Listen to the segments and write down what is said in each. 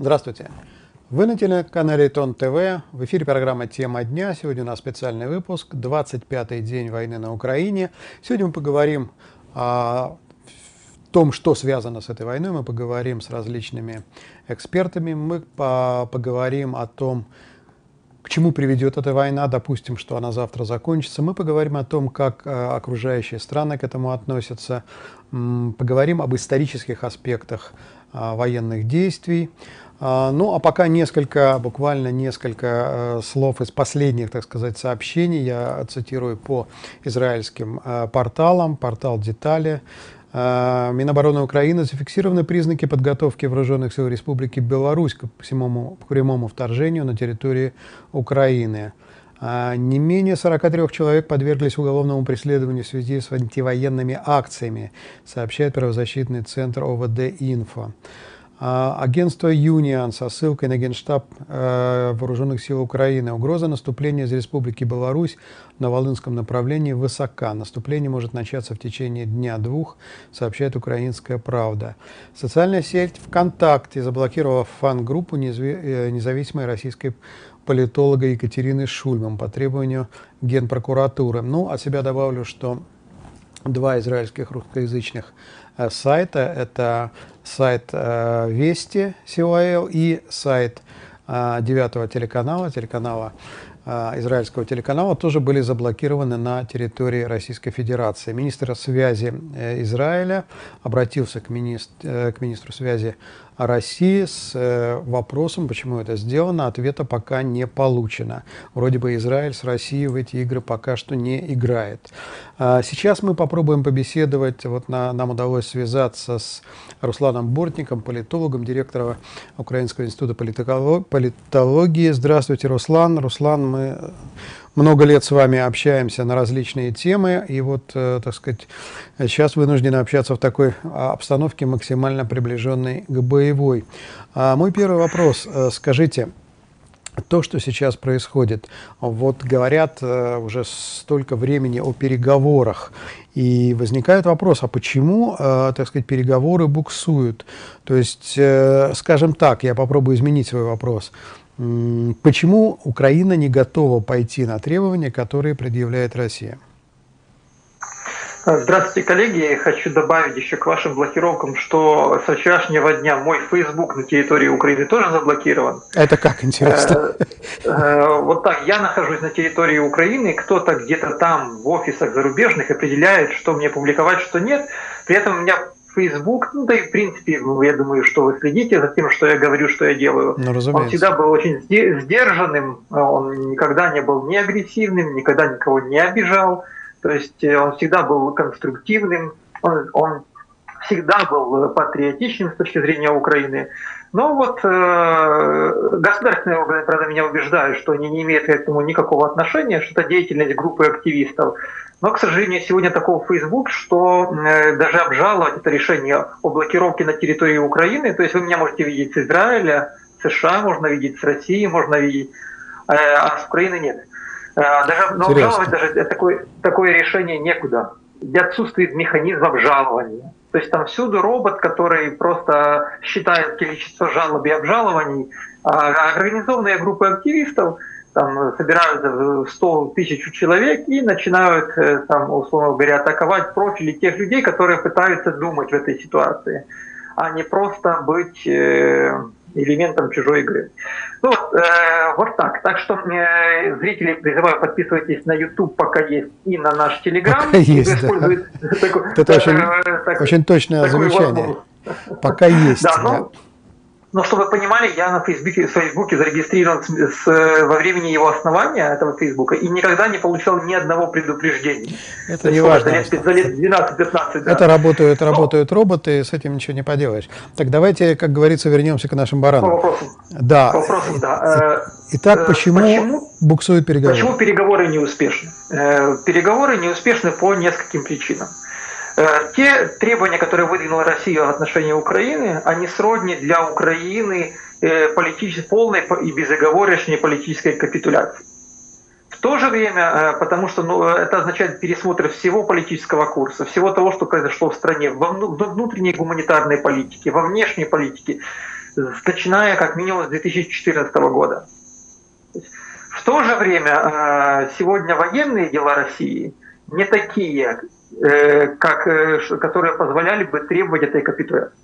Здравствуйте! Вы на телеканале ТОН ТВ. В эфире программа «Тема дня». Сегодня у нас специальный выпуск, 25-й день войны на Украине. Сегодня мы поговорим о том, что связано с этой войной. Мы поговорим с различными экспертами. Мы поговорим о том, к чему приведет эта война. Допустим, что она завтра закончится. Мы поговорим о том, как окружающие страны к этому относятся. Поговорим об исторических аспектах военных действий. Ну, а пока буквально несколько слов из последних, так сказать, сообщений. Я цитирую по израильским порталам, портал «Детали». Минобороны Украины: зафиксированы признаки подготовки вооруженных сил Республики Беларусь к прямому вторжению на территории Украины. Не менее 43 человек подверглись уголовному преследованию в связи с антивоенными акциями, сообщает правозащитный центр ОВД-Инфо. Агентство «Юнион» со ссылкой на Генштаб Вооруженных сил Украины: угроза наступления из Республики Беларусь на Волынском направлении высока. Наступление может начаться в течение дня-двух, сообщает «Украинская правда». Социальная сеть ВКонтакте заблокировала фан-группу независимой российской политолога Екатерины Шульман по требованию Генпрокуратуры. Ну, от себя добавлю, что два израильских русскоязычных сайта — это сайт Вести СИОАЛ и сайт 9-го телеканала, израильского телеканала, тоже были заблокированы на территории Российской Федерации. Министр связи Израиля обратился к министру связи России с вопросом, почему это сделано. Ответа пока не получено. Вроде бы Израиль с Россией в эти игры пока что не играет. Сейчас мы попробуем побеседовать. Вот нам удалось связаться с Русланом Бортником, политологом, директором Украинского института политологии. Здравствуйте, Руслан. Руслан, мы много лет с вами общаемся на различные темы, и вот, так сказать, сейчас вынуждены общаться в такой обстановке, максимально приближенной к боевой. Мой первый вопрос. Скажите, то, что сейчас происходит, вот говорят уже столько времени о переговорах, и возникает вопрос, а почему, так сказать, переговоры буксуют? То есть, скажем так, я попробую изменить свой вопрос. Почему Украина не готова пойти на требования, которые предъявляет Россия? Здравствуйте, коллеги. Хочу добавить еще к вашим блокировкам, что со вчерашнего дня мой Facebook на территории Украины тоже заблокирован. Это как, интересно? Вот так, я нахожусь на территории Украины, кто-то где-то там в офисах зарубежных определяет, что мне публиковать, что нет. При этом у меня Facebook, ну да и в принципе, я думаю, что вы следите за тем, что я говорю, что я делаю. Ну, он всегда был очень сдержанным, он никогда не был ни агрессивным, никогда никого не обижал. То есть он всегда был конструктивным, он всегда был патриотичным с точки зрения Украины. Но вот государственные органы, правда, меня убеждают, что они не имеют к этому никакого отношения, что это деятельность группы активистов. Но, к сожалению, сегодня такого Facebook, что даже обжаловать это решение о блокировке на территории Украины, то есть вы меня можете видеть с Израиля, США, можно видеть с России, можно видеть, а с Украины нет. Но обжаловать даже такое решение некуда. Отсутствует механизм обжалования. То есть там всюду робот, который просто считает количество жалоб и обжалований, а организованные группы активистов там собираются в 100 тысяч человек и начинают, там, условно говоря, атаковать профили тех людей, которые пытаются думать в этой ситуации, а не просто быть элементом чужой игры. Ну, вот так. Так что зрители, призываю, подписывайтесь на YouTube, пока есть, и на наш Telegram. Пока есть, да. Это очень точное замечание. Пока есть. Да. Но чтобы вы понимали, я на Фейсбуке зарегистрирован во времени его основания, этого Фейсбука, и никогда не получал ни одного предупреждения. Это не важно. За лет 12-15. Да. Это работают роботы, с этим ничего не поделаешь. Так давайте, как говорится, вернемся к нашим баранам. По вопросам. Да. Итак, почему буксуют переговоры? Почему переговоры неуспешны? Переговоры неуспешны по нескольким причинам. Те требования, которые выдвинула Россия в отношении Украины, они сродни для Украины полной и безоговорочной политической капитуляции. В то же время, потому что это означает пересмотр всего политического курса, всего того, что произошло в стране, во внутренней гуманитарной политике, во внешней политике. начиная как минимум с 2014 года. В то же время сегодня военные дела России не такие, которые позволяли бы требовать этой капитуляции.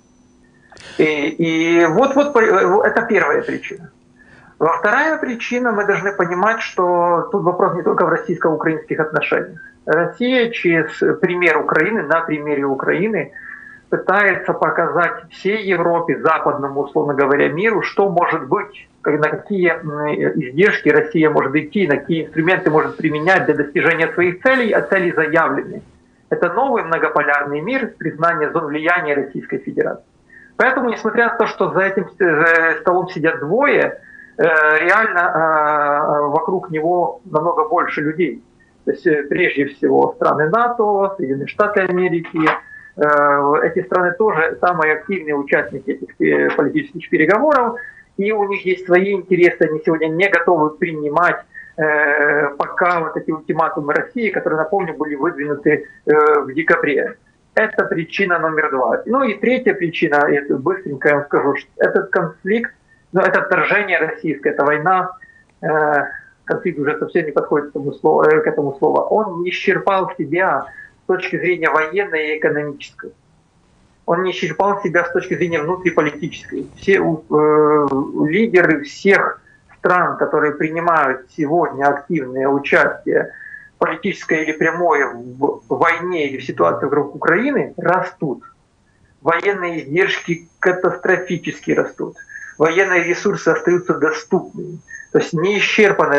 И вот это первая причина. Вторая причина, мы должны понимать, что тут вопрос не только в российско-украинских отношениях. Россия через пример Украины, на примере Украины, пытается показать всей Европе, западному, условно говоря, миру, что может быть, на какие издержки Россия может идти, на какие инструменты может применять для достижения своих целей, а цели заявлены. Это новый многополярный мир, признание зон влияния Российской Федерации. Поэтому, несмотря на то, что за этим столом сидят двое, реально вокруг него намного больше людей. То есть прежде всего страны НАТО, Соединенные Штаты Америки. Эти страны тоже самые активные участники этих политических переговоров, и у них есть свои интересы, они сегодня не готовы принимать пока вот эти ультиматумы России, которые, напомню, были выдвинуты в декабре. Это причина номер 2. Ну и третья причина, это быстренько я вам скажу, что этот конфликт, это вторжение российское, эта война, конфликт уже совсем не подходит к этому слову, он не исчерпал себя с точки зрения военной и экономической. Он не исчерпал себя с точки зрения внутриполитической. Все лидеры всех стран, которые принимают сегодня активное участие, политическое или прямое, в войне или в ситуации вокруг Украины, растут. Военные издержки катастрофически растут. Военные ресурсы остаются доступными. То есть не исчерпана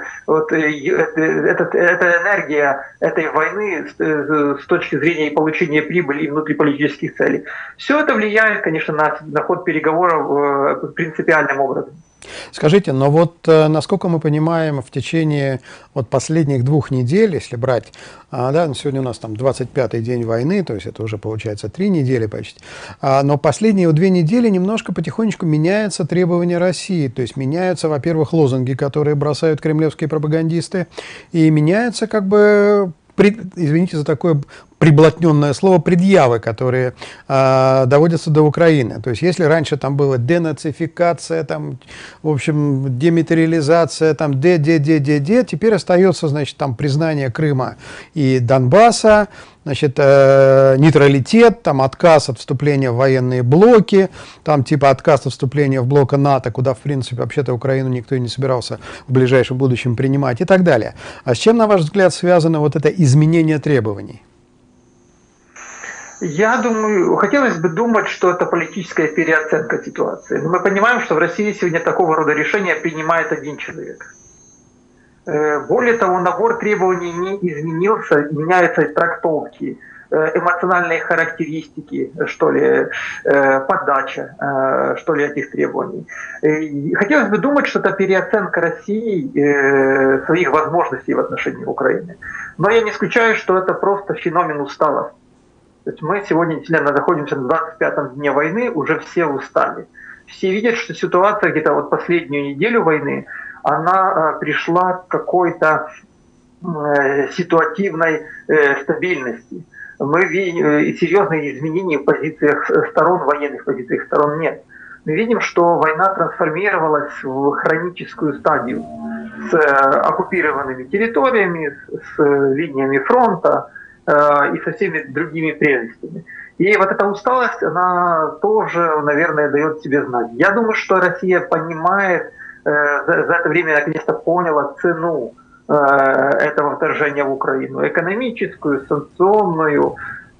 эта энергия этой войны с точки зрения получения прибыли и внутриполитических целей. Все это влияет, конечно, на ход переговоров принципиальным образом. Скажите, но вот насколько мы понимаем, в течение последних 2 недель, если брать, да, сегодня у нас там 25-й день войны, то есть это уже получается 3 недели почти, но последние 2 недели немножко потихонечку меняются требования России, то есть меняются, во-первых, лозунги, которые бросают кремлевские пропагандисты, и меняются как бы, извините за такое приблотненное слово, предъявы, которые доводятся до Украины. То есть если раньше там была денацификация, там, в общем, демилитаризация, там, теперь остается, значит, там признание Крыма и Донбасса, значит, нейтралитет, там, отказ от вступления в военные блоки, там, типа, отказ от вступления в блок НАТО, куда, в принципе, вообще-то Украину никто и не собирался в ближайшем будущем принимать и так далее. А с чем, на ваш взгляд, связано вот это изменение требований? Я думаю, хотелось бы думать, что это политическая переоценка ситуации. Но мы понимаем, что в России сегодня такого рода решения принимает один человек. Более того, набор требований не изменился, меняются трактовки, эмоциональные характеристики, что ли, подача, что ли, этих требований. Хотелось бы думать, что это переоценка России своих возможностей в отношении Украины. Но я не исключаю, что это просто феномен усталости. То есть мы сегодня действительно находимся на 25-м дне войны, уже все устали. Все видят, что ситуация где-то вот последнюю неделю войны, она пришла к какой-то ситуативной стабильности. Мы видим серьезные изменения в позициях сторон, военных позициях сторон нет. Мы видим, что война трансформировалась в хроническую стадию с оккупированными территориями, с линиями фронта, и со всеми другими прелестями. И вот эта усталость, она тоже, наверное, дает себе знать. Я думаю, что Россия понимает, за это время наконец-то поняла цену этого вторжения в Украину. Экономическую, санкционную,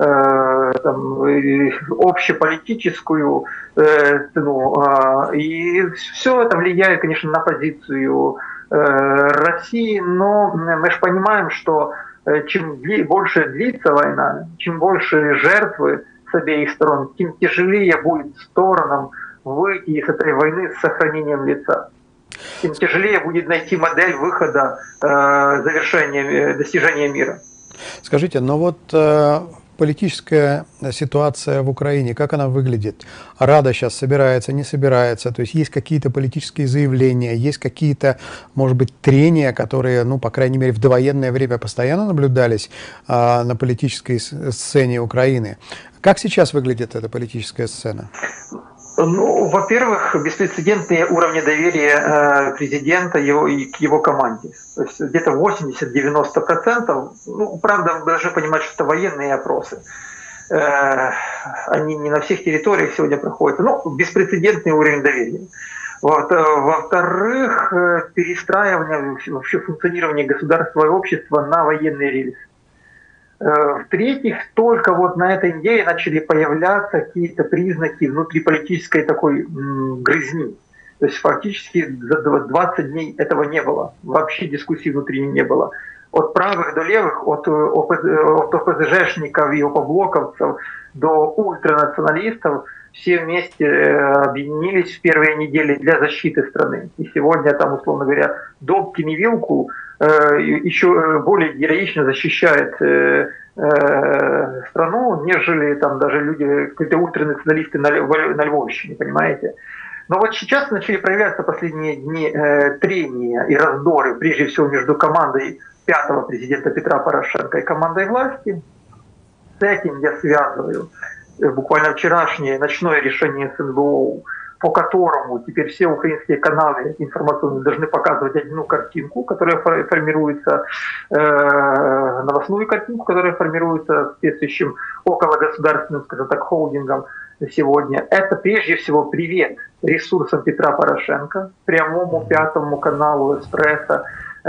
общеполитическую цену. И все это влияет, конечно, на позицию России, но мы же понимаем, что чем больше длится война, чем больше жертвы с обеих сторон, тем тяжелее будет сторонам выйти из этой войны с сохранением лица. Тем тяжелее будет найти модель выхода, завершения, достижения мира. Скажите, но вот политическая ситуация в Украине, как она выглядит? Рада сейчас собирается, не собирается? То есть есть какие-то политические заявления, есть какие-то, может быть, трения, которые, ну, по крайней мере, в довоенное время постоянно наблюдались на политической сцене Украины. Как сейчас выглядит эта политическая сцена? Ну, во-первых, беспрецедентные уровни доверия президента и к его команде. То есть где-то 80-90%. Ну, правда, вы должны понимать, что это военные опросы. Они не на всех территориях сегодня проходят. Ну, беспрецедентный уровень доверия. Вот. Во-вторых, перестраивание вообще функционирования государства и общества на военные рельсы. В-третьих, только вот на этой неделе начали появляться какие-то признаки внутриполитической такой грызни. То есть фактически за 20 дней этого не было. Вообще дискуссий внутри не было. От правых до левых, от ОПЗЖшников и ОПОблоковцев до ультранационалистов все вместе объединились в первые недели для защиты страны. И сегодня там, условно говоря, Добкин и Вилкул еще более героично защищает страну, нежели там даже люди, какие-то ультранационалисты на Львовщине, понимаете? Но вот сейчас начали проявляться последние дни трения и раздоры, прежде всего между командой пятого президента Петра Порошенко и командой власти. С этим я связываю буквально вчерашнее ночное решение СНБО, по которому теперь все украинские каналы информационные должны показывать одну картинку, которая формируется, новостную картинку, которая формируется соответствующим окологосударственным, скажем так, холдингом сегодня. Это прежде всего привет ресурсам Петра Порошенко, прямому пятому каналу «Эспрессо»,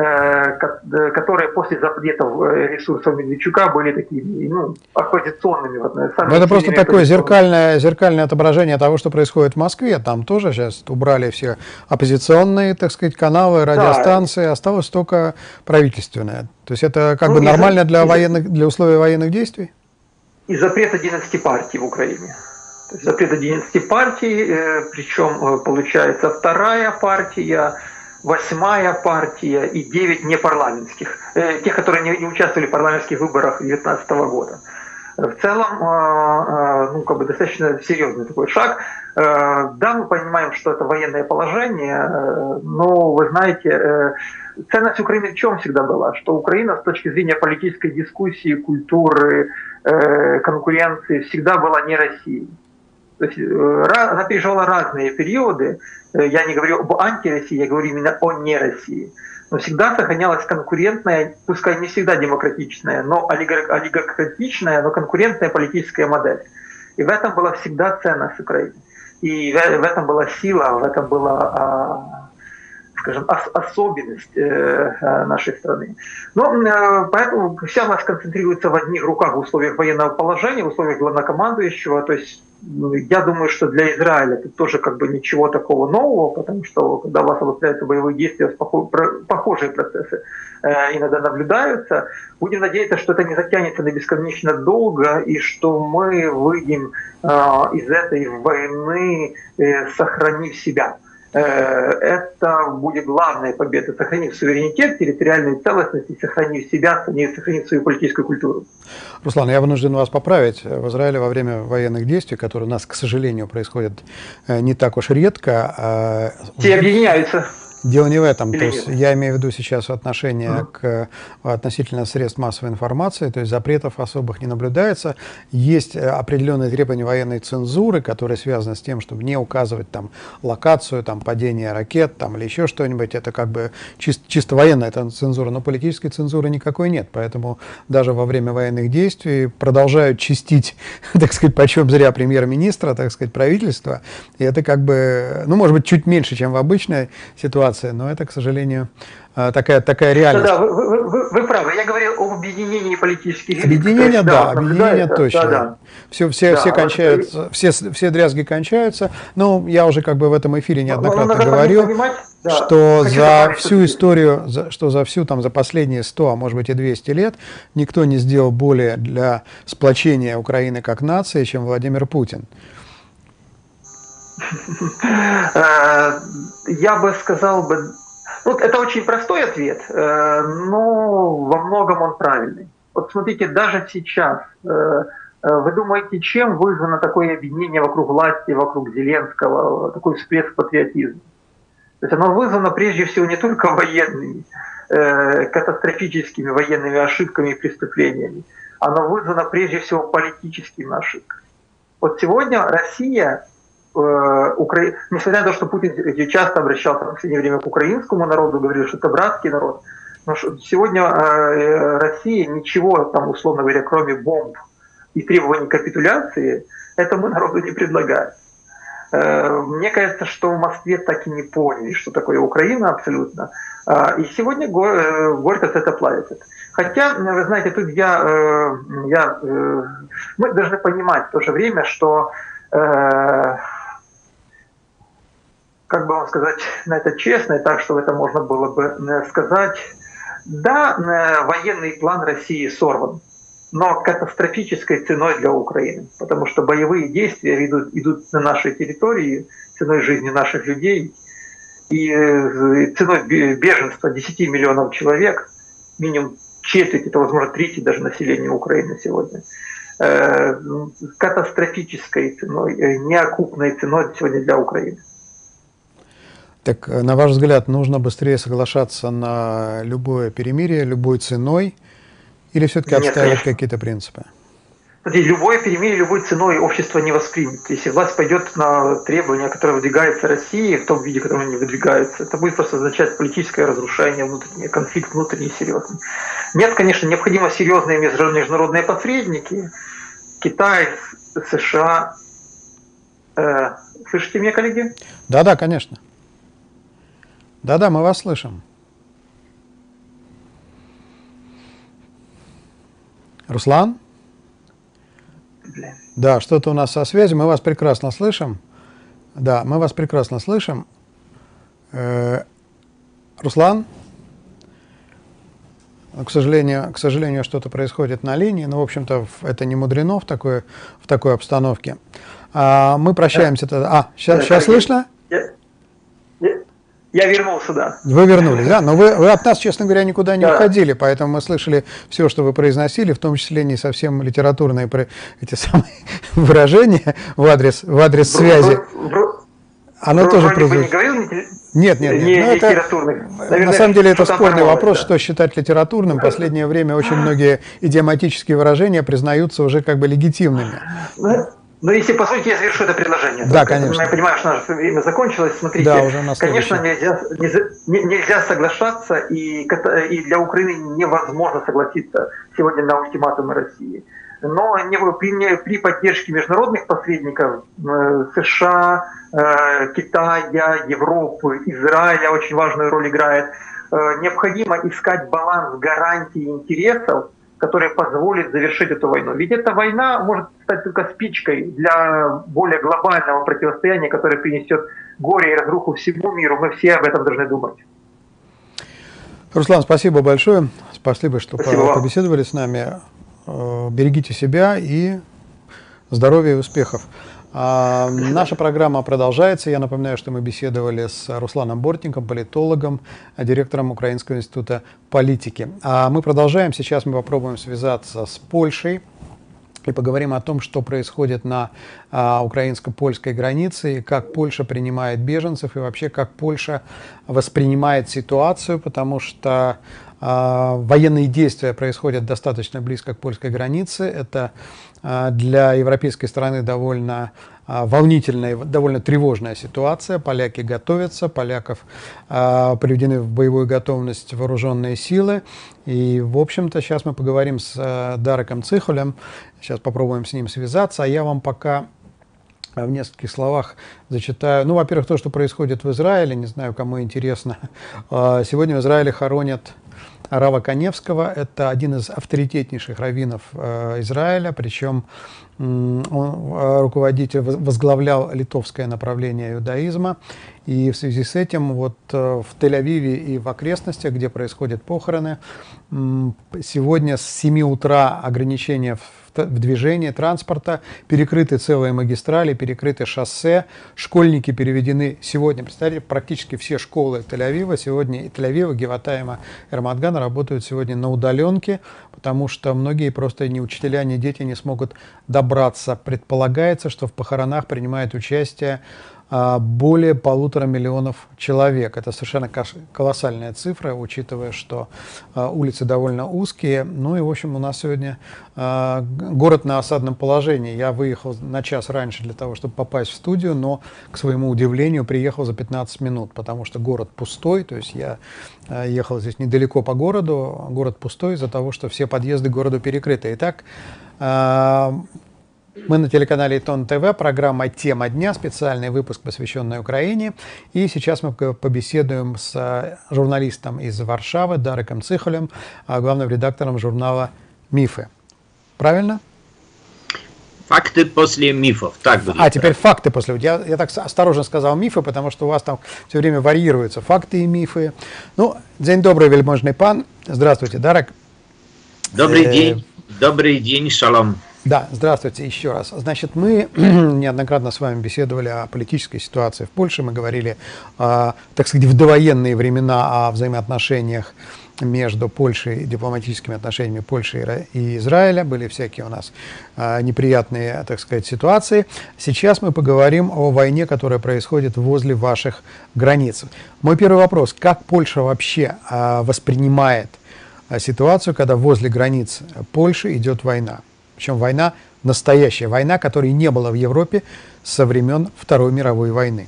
которые после запретов ресурсов Медведчука были такими, ну, оппозиционными. Это просто такое зеркальное отображение того, что происходит в Москве. Там тоже сейчас убрали все оппозиционные, так сказать, каналы, радиостанции, осталось только правительственное. То есть это как бы нормально для условий военных действий? И запрет 11 партий в Украине. То есть запрет 11 партий, причем получается вторая партия, 8-я партия и 9 непарламентских, тех, которые не участвовали в парламентских выборах 2019 года. В целом, ну, как бы достаточно серьезный такой шаг. Да, мы понимаем, что это военное положение, но, вы знаете, ценность Украины в чем всегда была? Что Украина с точки зрения политической дискуссии, культуры, конкуренции всегда была не Россией. То есть она переживала разные периоды. Я не говорю об антироссии, я говорю именно о нероссии. Но всегда сохранялась конкурентная, пускай не всегда демократичная, но олигархатичная, но конкурентная политическая модель. И в этом была всегда ценность Украины. И в этом была сила, в этом была, скажем, особенность нашей страны. Но поэтому вся власть концентрируется в одних руках в условиях военного положения, в условиях главнокомандующего. То есть я думаю, что для Израиля это тоже как бы ничего такого нового, потому что когда у вас обостряются боевые действия, похожие процессы иногда наблюдаются. Будем надеяться, что это не затянется на бесконечно долго и что мы выйдем из этой войны, сохранив себя. Это будет главная победа, сохранив суверенитет, территориальную целостность и сохранив себя, сохранив свою политическую культуру. Руслан, я вынужден вас поправить. В Израиле во время военных действий, которые у нас, к сожалению, происходят не так уж редко... Все объединяются. Дело не в этом. То есть я имею в виду сейчас отношение к относительно средств массовой информации, то есть запретов особых не наблюдается. Есть определенные требования военной цензуры, которые связаны с тем, чтобы не указывать там локацию, там падение ракет, там или еще что-нибудь. Это как бы чисто военная цензура, но политической цензуры никакой нет. Поэтому даже во время военных действий продолжают чистить, так сказать, почем зря премьер-министра, так сказать, правительства. И это как бы, ну, может быть, чуть меньше, чем в обычной ситуации, но это, к сожалению, такая реальность. Да, вы правы. Я говорил об объединении политических элит. Объединение, да, объединение точно. Да. Все кончаются, все дрязги кончаются. Но я уже как бы в этом эфире неоднократно говорил, что за всю историю, за последние 100, а может быть и 200 лет, никто не сделал более для сплочения Украины как нации, чем Владимир Путин. Я бы сказал, ну, это очень простой ответ, но во многом он правильный. Вот смотрите, даже сейчас, вы думаете, чем вызвано такое объединение вокруг власти, вокруг Зеленского, такой всплеск патриотизма? То есть оно вызвано прежде всего не только военными, катастрофическими военными ошибками и преступлениями, оно вызвано прежде всего политическими ошибками. Вот сегодня Россия несмотря на то, что Путин часто обращался в последнее время к украинскому народу, говорил, что это братский народ, но сегодня Россия ничего, там, условно говоря, кроме бомб и требований капитуляции, этому народу не предлагает. Мне кажется, что в Москве так и не поняли, что такое Украина абсолютно. И сегодня горько это платит. Хотя, вы знаете, тут мы должны понимать в то же время, что, как бы вам сказать, на это честно, и так, чтобы это можно было бы сказать, да, военный план России сорван, но катастрофической ценой для Украины, потому что боевые действия идут на нашей территории ценой жизни наших людей и ценой беженства 10 миллионов человек, минимум четверть, это возможно треть даже населения Украины сегодня, катастрофической ценой, неокупной ценой сегодня для Украины. Так, на ваш взгляд, нужно быстрее соглашаться на любое перемирие, любой ценой, или все-таки отстаивать какие-то принципы? Смотрите, любое перемирие, любой ценой общество не воспримет. Если власть пойдет на требования, которые выдвигаются России, в том виде, в котором они выдвигаются, это будет просто означать политическое разрушение, внутренний конфликт, внутренний серьезный. Нет, конечно, необходимо серьезные международные посредники. Китай, США. Слышите меня, коллеги? Да, конечно. Да, мы вас слышим. Руслан? Да, что-то у нас со связью. Мы вас прекрасно слышим. Да, мы вас прекрасно слышим. Руслан? К сожалению, что-то происходит на линии. Но, в общем-то, это не мудрено в такой обстановке. Мы прощаемся тогда. Сейчас слышно? Я вернулся, да. Вы вернулись, да? Но вы от нас, честно говоря, никуда не уходили, поэтому мы слышали все, что вы произносили, в том числе не совсем литературные эти самые выражения в адрес связи. Оно тоже прозвучало. Нет. На самом деле это спорный вопрос, что считать литературным. В последнее время очень многие идиоматические выражения признаются уже как бы легитимными. Но если позволите, я завершу это предложение. Да, конечно. Я понимаю, что наше время закончилось. Смотрите, да, уже конечно, нельзя соглашаться, и для Украины невозможно согласиться сегодня на ультиматумы России. Но при поддержке международных посредников США, Китая, Европы, Израиля очень важную роль играет, необходимо искать баланс гарантий интересов, который позволит завершить эту войну. Ведь эта война может стать только спичкой для более глобального противостояния, которое принесет горе и разруху всему миру. Мы все об этом должны думать. Руслан, спасибо большое. Спасибо, что побеседовали с нами. Берегите себя и здоровья и успехов. Наша программа продолжается. Я напоминаю, что мы беседовали с Русланом Бортником, политологом, директором Украинского института политики. Мы продолжаем. Сейчас мы попробуем связаться с Польшей и поговорим о том, что происходит на украинско-польской границе, и как Польша принимает беженцев, и вообще как Польша воспринимает ситуацию, потому что военные действия происходят достаточно близко к польской границе. Это для европейской страны довольно волнительная, довольно тревожная ситуация. Поляки готовятся, поляков приведены в боевую готовность вооруженные силы. И, в общем-то, сейчас мы поговорим с Дареком Цихолем. Сейчас попробуем с ним связаться. А я вам пока в нескольких словах зачитаю. Ну, во-первых, то, что происходит в Израиле. Не знаю, кому интересно. Сегодня в Израиле хоронят Рава Каневского. Это один из авторитетнейших раввинов Израиля, причем он возглавлял литовское направление иудаизма. И в связи с этим вот в Тель-Авиве и в окрестностях, где происходят похороны, сегодня с 7 утра ограничения в движении транспорта, перекрыты целые магистрали, перекрыты шоссе, школьники переведены сегодня, представьте, практически все школы Тель-Авива сегодня, и Тель-Авива, Геватаима и Рамат-Гана работают сегодня на удаленке, потому что многие просто ни учителя, ни дети не смогут добраться. Предполагается, что в похоронах принимает участие более 1,5 миллиона человек. Это совершенно колоссальная цифра, учитывая, что улицы довольно узкие. Ну и, в общем, у нас сегодня город на осадном положении. Я выехал на час раньше для того, чтобы попасть в студию, но, к своему удивлению, приехал за 15 минут, потому что город пустой. То есть я ехал здесь недалеко по городу, город пустой из-за того, что все подъезды к городу перекрыты. Итак, мы на телеканале ТОН ТВ, программа «Тема дня», специальный выпуск, посвященный Украине. И сейчас мы побеседуем с журналистом из Варшавы Дареком Цихолем, главным редактором журнала «Мифы». Правильно? Факты после мифов. Так будет. Теперь факты после. Я так осторожно сказал мифы, потому что у вас там все время варьируются факты и мифы. Ну, день добрый, вельможный пан. Здравствуйте, Дарек. Добрый день, шалом. Да, здравствуйте еще раз. Значит, мы неоднократно с вами беседовали о политической ситуации в Польше. Мы говорили, так сказать, в довоенные времена о взаимоотношениях между Польшей, дипломатическими отношениями Польши и Израиля. Были всякие у нас неприятные, так сказать, ситуации. Сейчас мы поговорим о войне, которая происходит возле ваших границ. Мой первый вопрос. Как Польша вообще воспринимает ситуацию, когда возле границ Польши идет война? Причем война, настоящая война, которой не было в Европе со времен Второй мировой войны.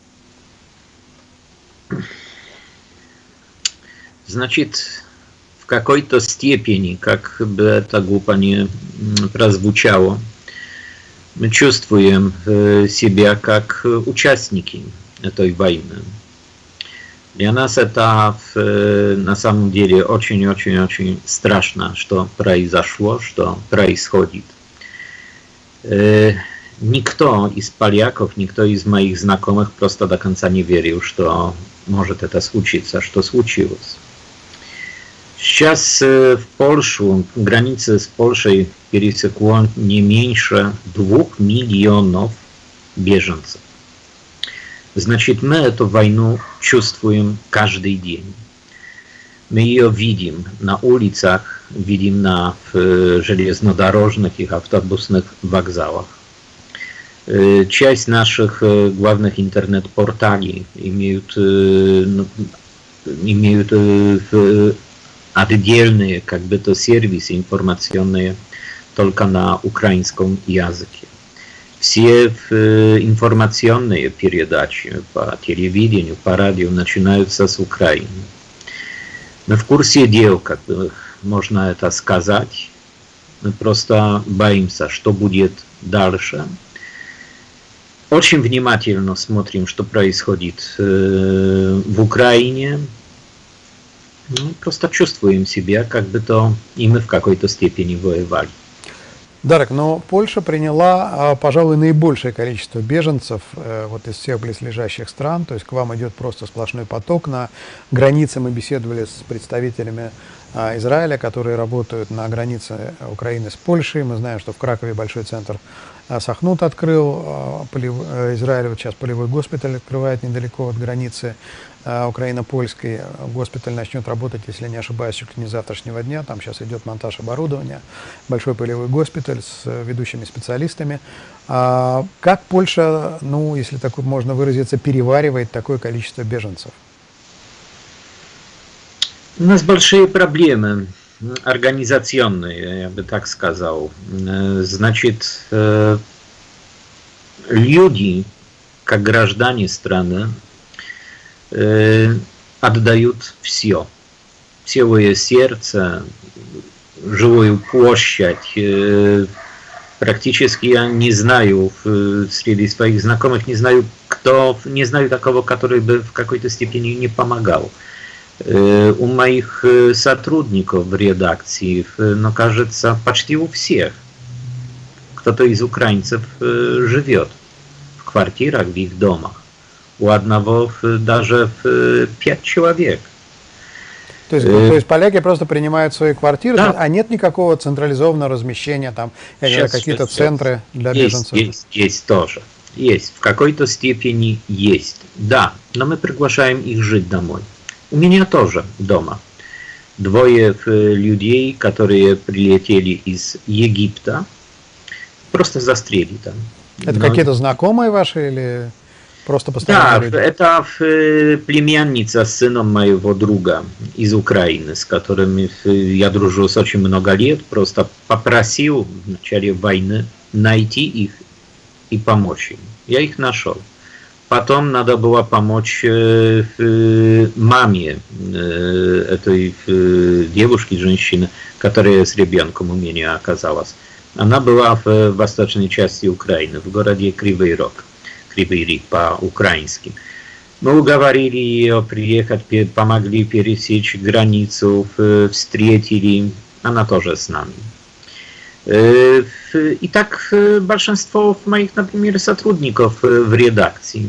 Значит, в какой-то степени, как бы это глупо не прозвучало, мы чувствуем себя как участники этой войны. Для нас это на самом деле очень-очень-очень страшно, что произошло, что происходит. Никто из поляков, никто из моих знакомых просто до конца не верил, что может это случиться, что случилось. Сейчас в Польшу, границы с Польшей пересекло не меньше 2 миллионов беженцев. Значит, мы эту войну чувствуем каждый день. Мы ее видим на улицах, видим на железнодорожных и автобусных вокзалах. Часть наших главных интернет-порталей имеют отдельные, как бы то, сервисы информационные только на украинском языке. Все информационные передачи по телевидению, по радио начинаются с Украины. Мы в курсе дел, как бы можно это сказать. Мы просто боимся, что будет дальше. Очень внимательно смотрим, что происходит в Украине. Просто чувствуем себя, как бы то и мы в какой-то степени воевали. Дарек, но Польша приняла, пожалуй, наибольшее количество беженцев вот из всех близлежащих стран, то есть к вам идет просто сплошной поток. На границе мы беседовали с представителями Израиля, которые работают на границе Украины с Польшей. Мы знаем, что в Кракове большой центр Сахнут открыл, Израиль вот сейчас полевой госпиталь открывает недалеко от границы украино-польской. Госпиталь начнет работать, если не ошибаюсь, чуть ли не с завтрашнего дня. Там сейчас идет монтаж оборудования. Большой полевой госпиталь с ведущими специалистами. Как Польша, ну, если так можно выразиться, переваривает такое количество беженцев? У нас большие проблемы организационные, я бы так сказал. Значит, люди, как граждане страны, отдают все. Целое сердце, живую площадь. Практически я не знаю среди своих знакомых, не знаю такого, который бы в какой-то степени не помогал. У моих сотрудников в редакции, но кажется, почти у всех кто-то из украинцев живет в квартирах, в их домах. У одного даже 5 человек. То есть поляки просто принимают свои квартиры, да. А нет никакого централизованного размещения, там какие-то центры для беженцев? Есть тоже. Есть. В какой-то степени есть. Да, но мы приглашаем их жить домой. У меня тоже дома 2 людей, которые прилетели из Египта, просто застряли там. Это какие-то знакомые ваши или... Просто посторонние люди. Это племянница с сыном моего друга из Украины, с которым я дружу с очень много лет. Просто попросил в начале войны найти их и помочь им. Я их нашел. Потом надо было помочь маме этой девушки, женщины, которая с ребенком у меня оказалась. Она была в восточной части Украины, в городе Кривый Рог по-украински. Мы уговорили ее приехать, помогли пересечь границу, встретили, она тоже с нами. И так большинство моих, например, сотрудников в редакции,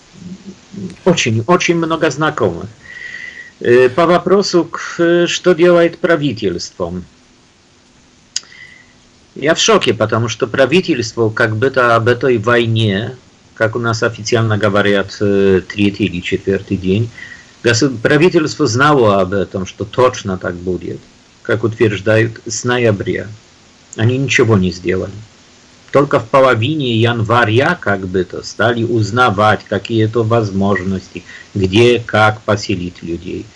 очень много знакомых. По вопросу, что делает правительство. Я в шоке, потому что правительство как будто об этой войне, как у нас официально говорят, 3-й или 4-й день, правительство знало об этом, что точно так будет, как утверждают, с ноября. Они ничего не сделали. Только в половине января как будто стали узнавать какие-то возможности, где, как поселить людей.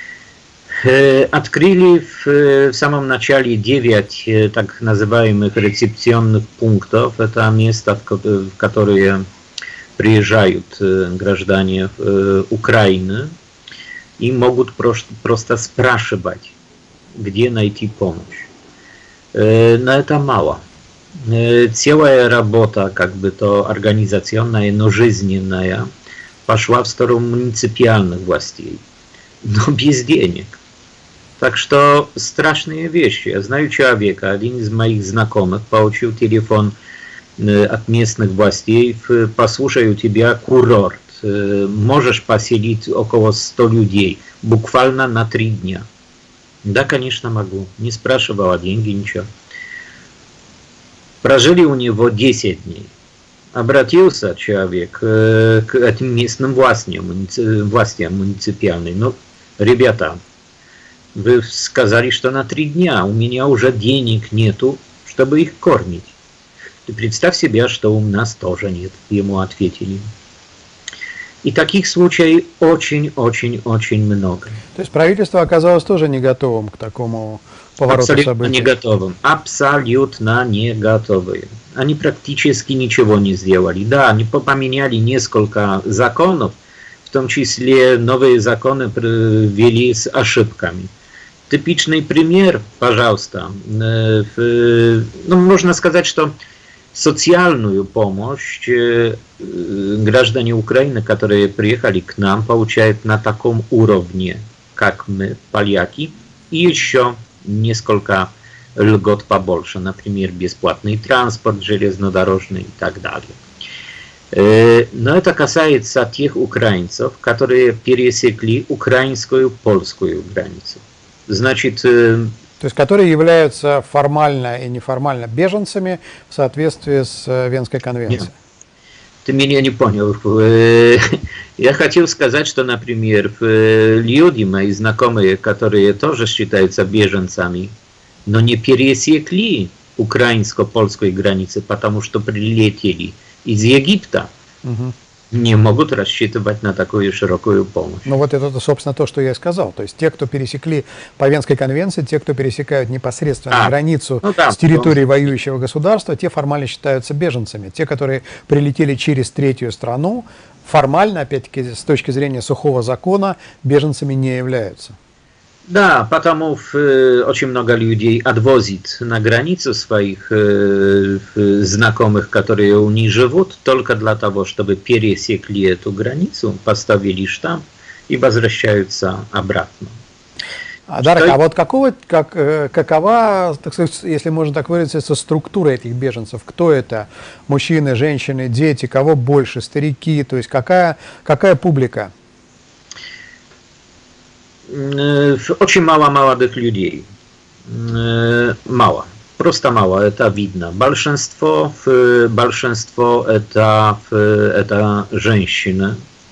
Открыли в самом начале 9 так называемых рецепционных пунктов. Это места, в которые приезжают граждане Украины и могут просто спрашивать, где найти помощь. Но это мало. Целая работа, как бы то организационная, но жизненная, пошла в сторону муниципальных властей, но без денег. Так что страшные вещи. Я знаю человека, один из моих знакомых получил телефон от местных властей: послушай, у тебя курорт, можешь поселить около 100 людей, буквально на 3 дня. Да, конечно, могу. Не спрашивал о деньги, ничего. Прожили у него 10 дней. Обратился человек к этим местным властям муниципальным. Ну, ребята, вы сказали, что на 3 дня. У меня уже денег нету, чтобы их кормить. Ты представь себе, что у нас тоже нет. Ему ответили. И таких случаев очень много. То есть правительство оказалось тоже не готовым к такому повороту событий? Абсолютно не готовым. Абсолютно не готовы. Они практически ничего не сделали. Да, они поменяли несколько законов, в том числе новые законы ввели с ошибками. Типичный пример, пожалуйста. Можно сказать, что социальную помощь граждане Украины, которые приехали к нам, получают на таком уровне, как мы, поляки, и еще несколько льгот побольше, например, бесплатный транспорт железнодорожный и так далее. Но это касается тех украинцев, которые пересекли украинскую-польскую границу. Значит, то есть, которые являются формально и неформально беженцами в соответствии с Венской конвенцией. Нет, ты меня не понял. Я хотел сказать, что, например, люди, мои знакомые, которые тоже считаются беженцами, но не пересекли украинско-польскую границу, потому что прилетели из Египта, не могут рассчитывать на такую широкую помощь. Ну вот это, собственно, то, что я и сказал. То есть те, кто пересекли по Венской конвенции, те, кто пересекают непосредственно границу с территории воюющего государства, те формально считаются беженцами. Те, которые прилетели через третью страну, формально, опять-таки, с точки зрения сухого закона, беженцами не являются. Да, потому очень много людей отвозит на границу своих знакомых, которые у них живут, только для того, чтобы пересекли эту границу, поставили штамп и возвращаются обратно. Дарек, а вот какова, так сказать, если можно так выразиться, структура этих беженцев? Кто это? Мужчины, женщины, дети, кого больше, старики? То есть какая публика? Очень мало молодых людей. Мало. Просто мало, это видно. Большинство это женщины.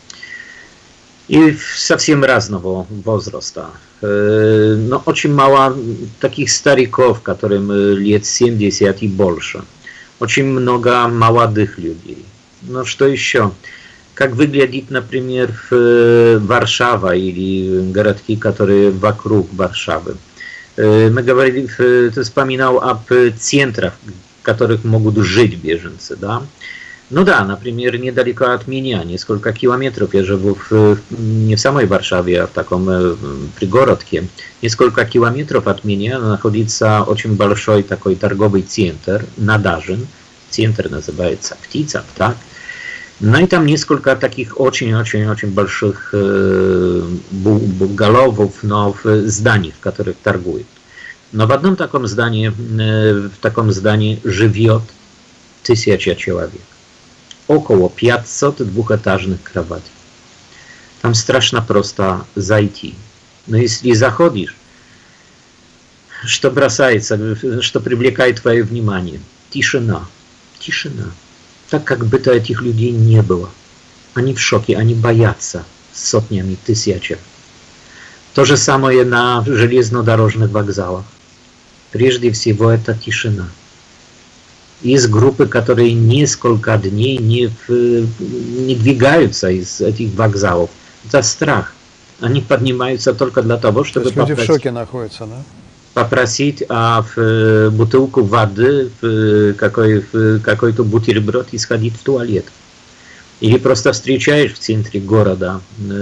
И совсем разного возраста. Но очень мало таких стариков, которым лет 70 и больше. Очень много молодых людей. Но что еще? как выглядит, например, Варшава или городки, которые вокруг Варшавы. Мы говорили, ты вспоминал об центрах, в которых могут жить беженцы, да? Ну да, например, недалеко от меня, несколько километров, я живу не в самой Варшаве, а в таком пригородке. Несколько километров от меня находится очень большой такой торговый центр, Надажин. Центр называется Птица, так? Ну и там несколько таких очень-очень-очень больших головов, но зданий, в которых торгуют. Но в одном таком здании живет 1000 человек. Около 500 двухэтажных кроватей. Там страшно просто зайти. Но если заходишь, что бросается, что привлекает твое внимание? Тишина. Тишина. Так как будто этих людей не было. Они в шоке, они боятся сотнями, тысячами. То же самое на железнодорожных вокзалах. Прежде всего это тишина. Есть группы, которые несколько дней не двигаются из этих вокзалов. Это страх. Они поднимаются только для того, чтобы люди в шоке находятся, да? Попросить бутылку воды, какой-то бутерброд и сходить в туалет. Или просто встречаешь в центре города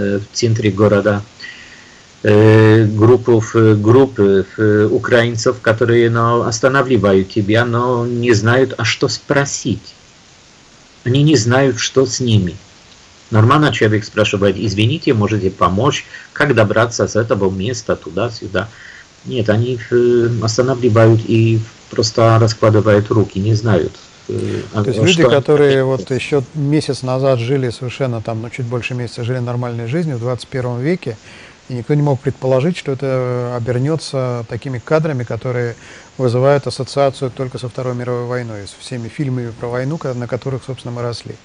группы украинцев, которые останавливают тебя, но не знают, а что спросить. Они не знают, что с ними. Нормально человек спрашивает: извините, можете помочь, как добраться с этого места туда-сюда. Нет, они останавливают и просто раскладывают руки, не знают. То есть люди, которые вот еще месяц назад жили совершенно там, ну чуть больше месяца, жили нормальной жизнью в 21 веке, и никто не мог предположить, что это обернется такими кадрами, которые вызывают ассоциацию только со Второй мировой войной, с всеми фильмами про войну, на которых, собственно, мы росли.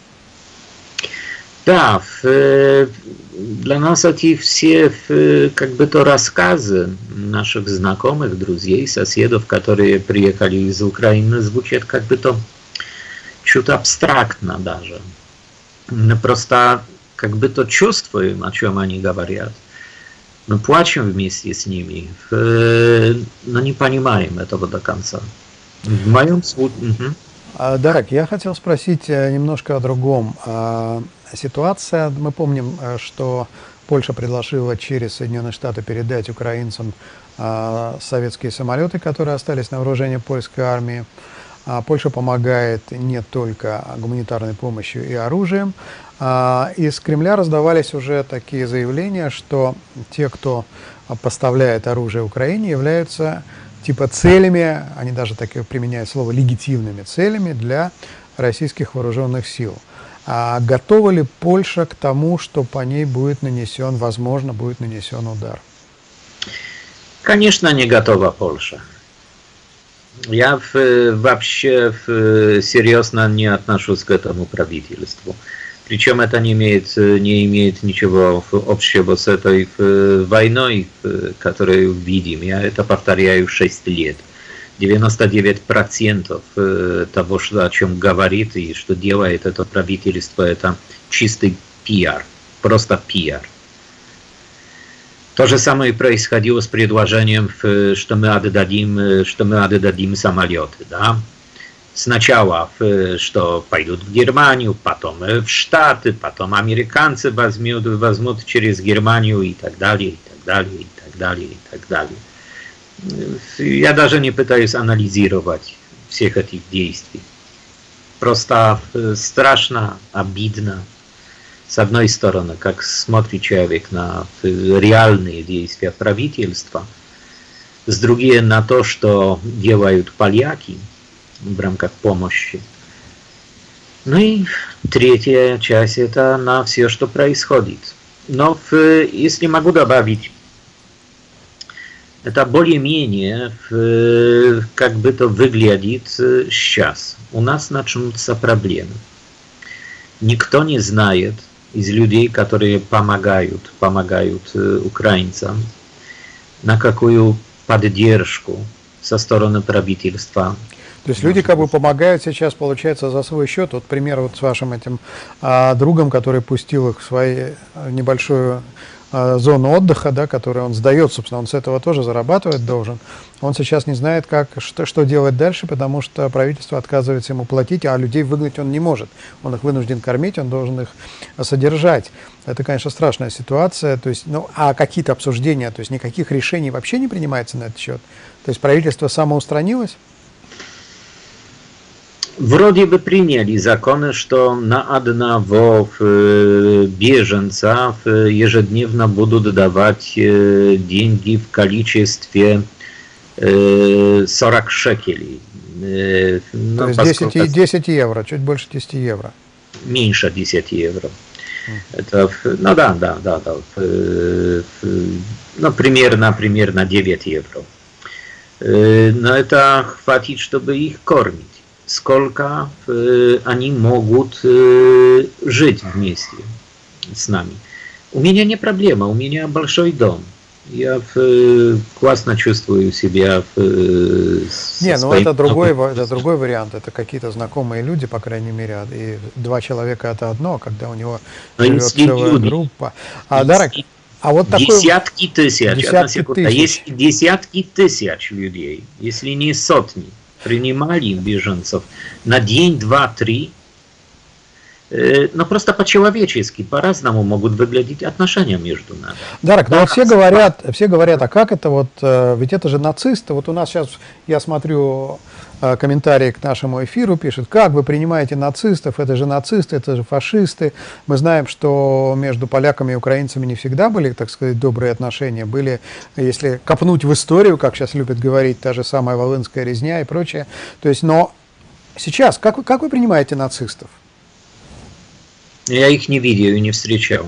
Да, для нас эти все как бы то рассказы наших знакомых, друзей, соседов, которые приехали из Украины, звучат как бы то чуть абстрактно даже. Мы просто как бы то чувствуем, о чем они говорят. Мы плачем вместе с ними, но не понимаем этого до конца. В моем случае... Дарак, я хотел спросить немножко о другом. Ситуация, мы помним, что Польша предложила через Соединенные Штаты передать украинцам советские самолеты, которые остались на вооружении польской армии. Польша помогает не только гуманитарной помощью и оружием. Из Кремля раздавались уже такие заявления, что те, кто поставляет оружие Украине, являются типа целями, они даже так применяют слово, легитимными целями для российских вооруженных сил. А готова ли Польша к тому, что по ней будет нанесен, возможно, будет нанесен удар? Конечно, не готова Польша. Я вообще серьезно не отношусь к этому правительству. Причем это не имеет ничего общего с этой войной, которую видим. Я это повторяю 6 лет. 99% того, о чем говорит и что делает это правительство, это чистый пиар, просто пиар. То же самое происходило с предложением, что мы отдадим самолеты. Да? Сначала, что пойдут в Германию, потом в Штаты, потом американцы возьмут через Германию и так далее, и так далее, и так далее, и так далее. Я даже не пытаюсь анализировать всех этих действий. Просто страшно, обидно. С одной стороны, как смотрит человек на реальные действия правительства, с другой на то, что делают поляки в рамках помощи. Ну и третья часть — это на все, что происходит. Но если могу добавить, это более-менее как бы то выглядит сейчас. У нас начнутся проблемы. Никто не знает из людей, которые помогают украинцам, на какую поддержку со стороны правительства То есть люди как бы помогают сейчас, получается, за свой счет. Вот пример вот с вашим этим другом, который пустил их в свою небольшую зону отдыха, да, которую он сдает, собственно, он с этого тоже зарабатывать должен. Он сейчас не знает, что делать дальше, потому что правительство отказывается ему платить, а людей выгнать он не может. Он их вынужден кормить, он должен их содержать. Это, конечно, страшная ситуация. То есть, ну, а какие-то обсуждения, то есть никаких решений вообще не принимается на этот счет? То есть правительство самоустранилось? Вроде бы приняли законы, что на одного беженца ежедневно будут давать деньги в количестве 40 шекелей. То есть 10 евро, чуть больше 10 евро. Меньше 10 евро. Это, ну да. Ну, примерно 9 евро. Но это хватит, чтобы их кормить. Сколько они могут жить вместе с нами. У меня не проблема, у меня большой дом. Я классно чувствую себя. Не, ну это другой вариант. Это какие-то знакомые люди, по крайней мере, и два человека это одно, когда у него живет целая группа. Дарек, а вот такой... Десятки тысяч. Есть десятки тысяч людей, если не сотни, принимали беженцев на день, два, три. Но просто по-человечески, по-разному могут выглядеть отношения между нами. Дарек, но все говорят, а как это вот, ведь это же нацисты. Вот у нас сейчас, я смотрю комментарии к нашему эфиру, пишут, как вы принимаете нацистов, это же нацисты, это же фашисты. Мы знаем, что между поляками и украинцами не всегда были, так сказать, добрые отношения. Были, если копнуть в историю, как сейчас любят говорить, та же самая Волынская резня и прочее. То есть, но сейчас, как вы принимаете нацистов? Я их не видел и не встречал.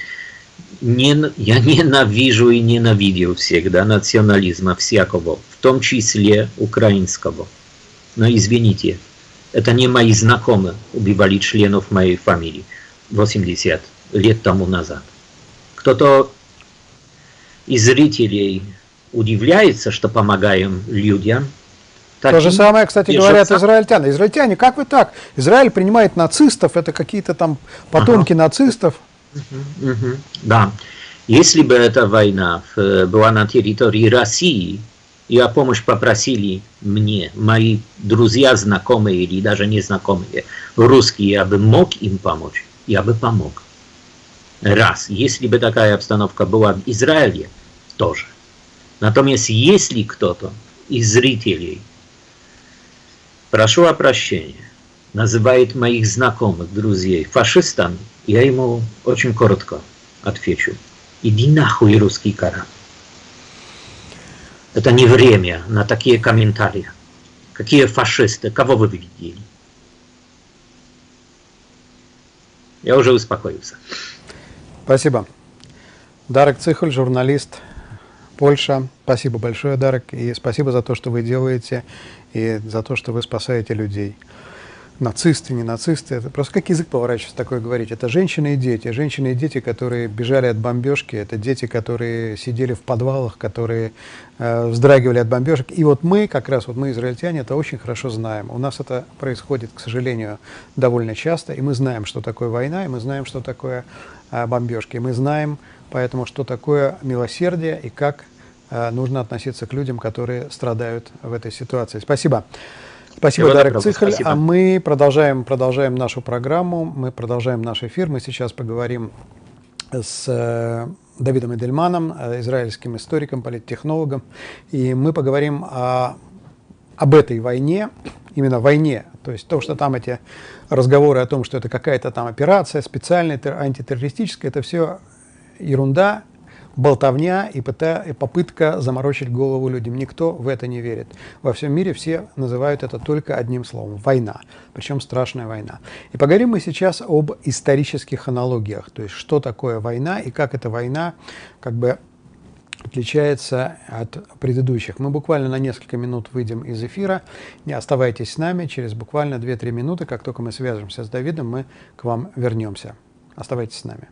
Я ненавижу и ненавидел всегда национализма всякого, в том числе украинского. Но извините, это не мои знакомые убивали членов моей фамилии 80 лет тому назад. Кто-то из зрителей удивляется, что помогаем людям. То же самое, кстати, говорят израильтяне. Израильтяне, как вы так? Израиль принимает нацистов, это какие-то там потомки нацистов. Да. Если бы эта война была на территории России, и о помощи попросили мне, мои друзья, знакомые или даже незнакомые, русские, я бы мог им помочь, я бы помог. Раз. Если бы такая обстановка была в Израиле, тоже. Натоместь, если кто-то из зрителей, прошу о прощении, называет моих знакомых, друзей фашистами, я ему очень коротко отвечу. Иди нахуй, русский корабль. Это не время на такие комментарии. Какие фашисты? Кого вы видели? Я уже успокоился. Спасибо. Дарек Цихоль, журналист, Польша. Спасибо большое, Дарек, и спасибо за то, что вы делаете, и за то, что вы спасаете людей. Нацисты, не нацисты, это просто как язык поворачивается такое говорить. Это женщины и дети, которые бежали от бомбежки, это дети, которые сидели в подвалах, которые вздрагивали от бомбежек. И вот мы, как раз вот мы, израильтяне, это очень хорошо знаем. У нас это происходит, к сожалению, довольно часто, и мы знаем, что такое война, и мы знаем, что такое бомбежки. И мы знаем, поэтому, что такое милосердие и как нужно относиться к людям, которые страдают в этой ситуации. Спасибо. Спасибо, Дарек Цихоль. А мы продолжаем нашу программу, мы продолжаем наш эфир. Мы сейчас поговорим с Давидом Эдельманом, израильским историком, политтехнологом. И мы поговорим об этой войне, именно войне. То есть то, что там эти разговоры о том, что это какая-то там операция специальная, антитеррористическая, это все ерунда, болтовня и попытка заморочить голову людям. Никто в это не верит. Во всем мире все называют это только одним словом – война. Причем страшная война. И поговорим мы сейчас об исторических аналогиях. То есть что такое война и как эта война как бы отличается от предыдущих. Мы буквально на несколько минут выйдем из эфира. Не оставайтесь с нами. Через буквально 2-3 минуты, как только мы свяжемся с Давидом, мы к вам вернемся. Оставайтесь с нами.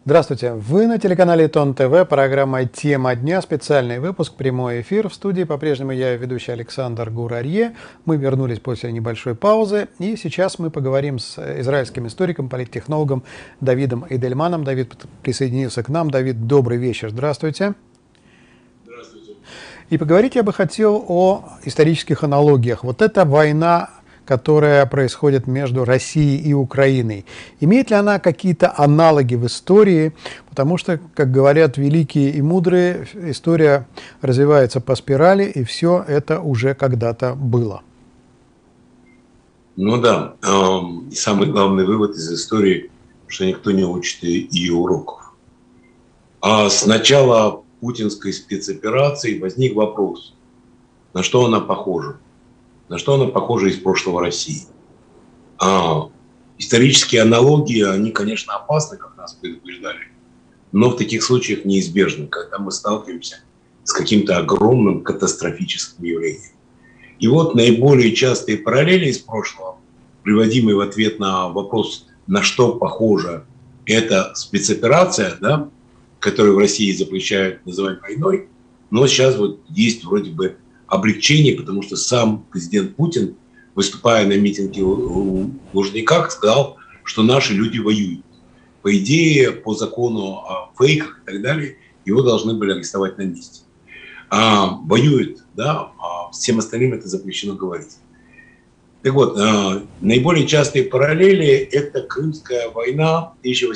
Здравствуйте, вы на телеканале ТОН ТВ, программа «Тема дня», специальный выпуск, прямой эфир. В студии по-прежнему я, ведущий Александр Гурарье. Мы вернулись после небольшой паузы, и сейчас мы поговорим с израильским историком, политтехнологом Давидом Эйдельманом. Давид присоединился к нам. Давид, добрый вечер, здравствуйте. Здравствуйте. И поговорить я бы хотел о исторических аналогиях. Вот эта война, которая происходит между Россией и Украиной. Имеет ли она какие-то аналоги в истории? Потому что, как говорят великие и мудрые, история развивается по спирали, и все это уже когда-то было. Ну да, и самый главный вывод из истории, что никто не учит ее уроков. А с начала путинской спецоперации возник вопрос, на что она похожа? На что она похожа из прошлого России? Исторические аналогии, они, конечно, опасны, как нас предупреждали, но в таких случаях неизбежны, когда мы сталкиваемся с каким-то огромным катастрофическим явлением. И вот наиболее частые параллели из прошлого, приводимые в ответ на вопрос, на что похожа эта спецоперация, да, которую в России запрещают называть войной, но сейчас вот есть вроде бы облегчение, потому что сам президент Путин, выступая на митинге в Лужниках, сказал, что наши люди воюют. По идее, по закону о фейках и так далее, его должны были арестовать на месте. Воюют, да, а всем остальным это запрещено говорить. Так вот, наиболее частые параллели – это Крымская война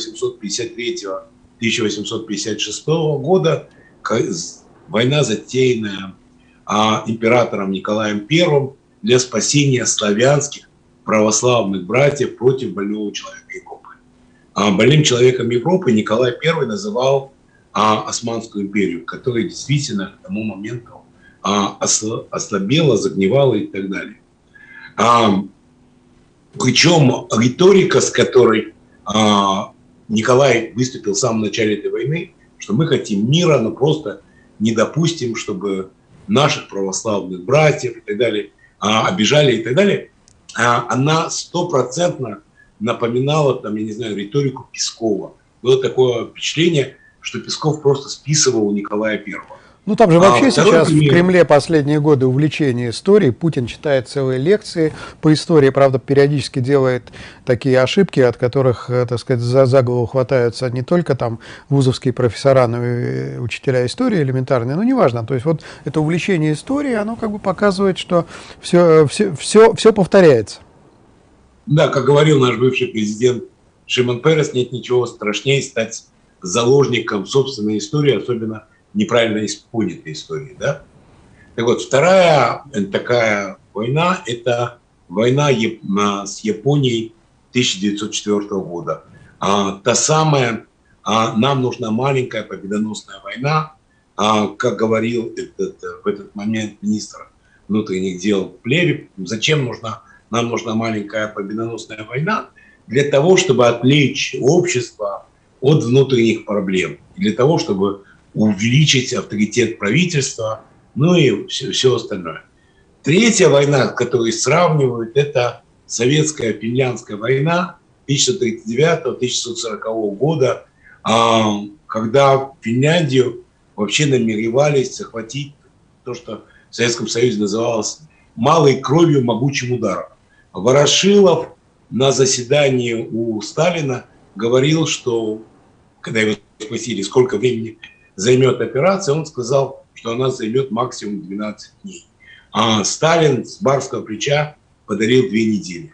1853-1856 года, война, затеянная императором Николаем I для спасения славянских православных братьев против больного человека Европы. Больным человеком Европы Николай I называл Османскую империю, которая действительно к тому моменту ослабела, загнивала и так далее. Причем риторика, с которой Николай выступил в самом начале этой войны, что мы хотим мира, но просто не допустим, чтобы наших православных братьев и так далее обижали и так далее, она стопроцентно напоминала, там, я не знаю, риторику Пескова. Было такое впечатление, что Песков просто списывал у Николая I. Ну, там же вообще сейчас в Кремле последние годы увлечение историей. Путин читает целые лекции по истории, правда, периодически делает такие ошибки, от которых, так сказать, за голову хватаются не только там вузовские профессора, но и учителя истории элементарные, но неважно. То есть вот это увлечение историей, оно как бы показывает, что все повторяется. Да, как говорил наш бывший президент Шимон Перес, нет ничего страшнее стать заложником собственной истории, особенно неправильно понятой истории, да? Так вот, вторая такая война – это война с Японией 1904 года. Та самая, нам нужна маленькая победоносная война, как говорил в этот момент министр внутренних дел Плевик, зачем нам нужна маленькая победоносная война? Для того, чтобы отвлечь общество от внутренних проблем, для того, чтобы увеличить авторитет правительства, ну и все остальное. Третья война, которую сравнивают, это советская финляндская война 1939-1940 года, когда Финляндию вообще намеревались захватить то, что в Советском Союзе называлось малой кровью могучим ударом. Ворошилов на заседании у Сталина говорил, что, когда его спросили, сколько времени займет операция, он сказал, что она займет максимум 12 дней. А Сталин с барского плеча подарил 2 недели.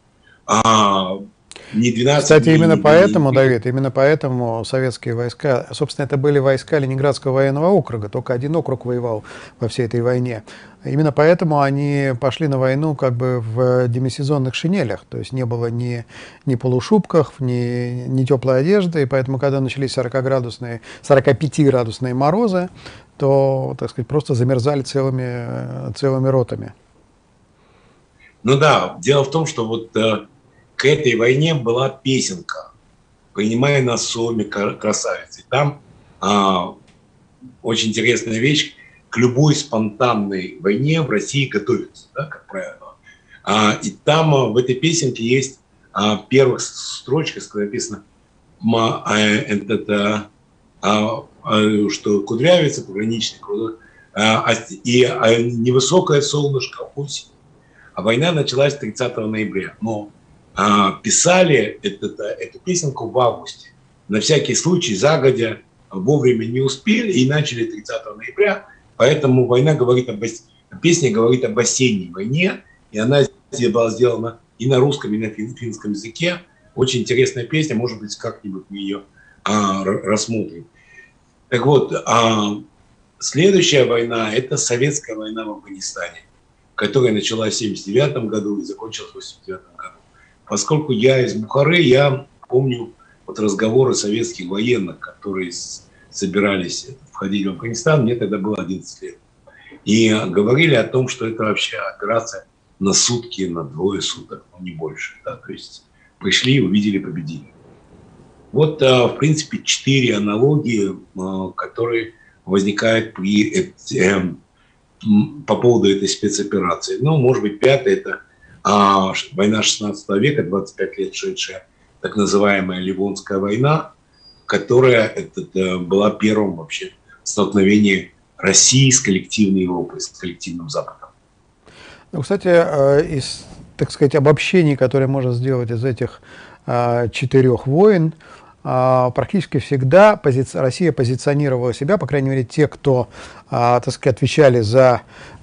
Не 12 Кстати, дней, именно поэтому, Давид, именно поэтому советские войска, собственно, это были войска Ленинградского военного округа, только один округ воевал во всей этой войне. Именно поэтому они пошли на войну как бы в демисезонных шинелях, то есть не было ни полушубков, ни теплой одежды, и поэтому, когда начались 45-градусные морозы, то, так сказать, просто замерзали целыми ротами. Ну да, дело в том, что вот к этой войне была песенка «Принимай нас, Суоми, красавицы». Там очень интересная вещь. К любой спонтанной войне в России готовятся, да, как правило. И там в этой песенке есть в первых строчках написано что кудрявится, пограничный и невысокое солнышко осень. А война началась 30 ноября. Но писали эту песенку в августе. На всякий случай, загодя, вовремя не успели и начали 30 ноября. Поэтому песня говорит об осенней войне. И она была сделана и на русском, и на финском языке. Очень интересная песня. Может быть, как-нибудь мы ее рассмотрим. Так вот, следующая война – это советская война в Афганистане, которая началась в 1979 году и закончилась в 1989 году. Поскольку я из Бухары, я помню разговоры советских военных, которые собирались входить в Афганистан, мне тогда было 11 лет. И говорили о том, что это вообще операция на сутки, на двое суток, но не больше. Да? То есть пришли, увидели, победили. Вот, в принципе, 4 аналогии, которые возникают по поводу этой спецоперации. Ну, может быть, 5-я – это война 16 века, 25 лет шедшая, так называемая Ливонская война, которая была первым вообще столкновением России с коллективной Европой, с коллективным Западом. Ну, кстати, из, так сказать, обобщений, которые можно сделать из этих 4 войн, практически всегда Россия позиционировала себя, по крайней мере, те, кто, так сказать, отвечали за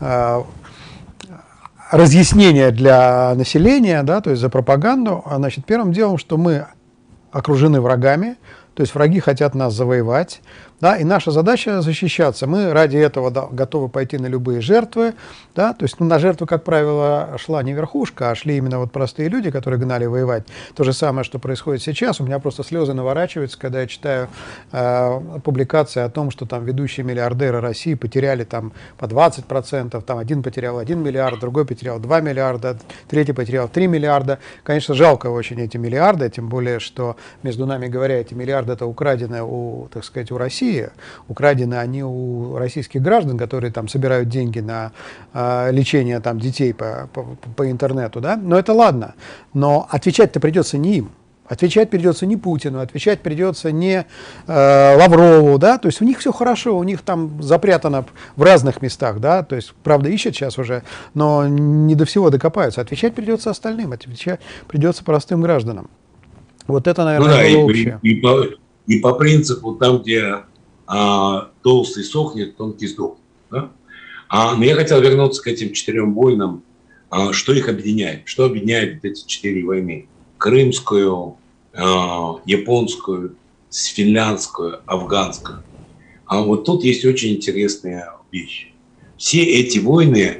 разъяснение для населения, да, то есть за пропаганду, значит, первым делом, что мы окружены врагами, то есть враги хотят нас завоевать, да, и наша задача защищаться. Мы ради этого готовы пойти на любые жертвы, да, то есть на жертву, как правило, шла не верхушка, а шли именно вот простые люди, которые гнали воевать. То же самое, что происходит сейчас. У меня просто слезы наворачиваются, когда я читаю публикации о том, что там ведущие миллиардеры России потеряли там по 20%, там один потерял 1 миллиард, другой потерял 2 миллиарда, третий потерял 3 миллиарда. Конечно, жалко очень эти миллиарды, тем более, что, между нами говоря, эти миллиарды это украдены у, так сказать, у России. Украдены они у российских граждан, которые там собирают деньги на лечение там детей по интернету, да, но это ладно, но отвечать-то придется не им, отвечать придется не Путину, отвечать придется не Лаврову, да, то есть у них все хорошо, у них там запрятано в разных местах, да, то есть, правда, ищут сейчас уже, но не до всего докопаются, отвечать придется остальным, отвечать придется простым гражданам. Вот это, наверное, было общее. И по принципу, там, где толстый сохнет, тонкий сдохнет. Да? Но я хотел вернуться к этим 4 войнам. Что их объединяет? Что объединяет эти 4 войны? Крымскую, японскую, финляндскую, афганскую. А вот тут есть очень интересная вещь. Все эти войны,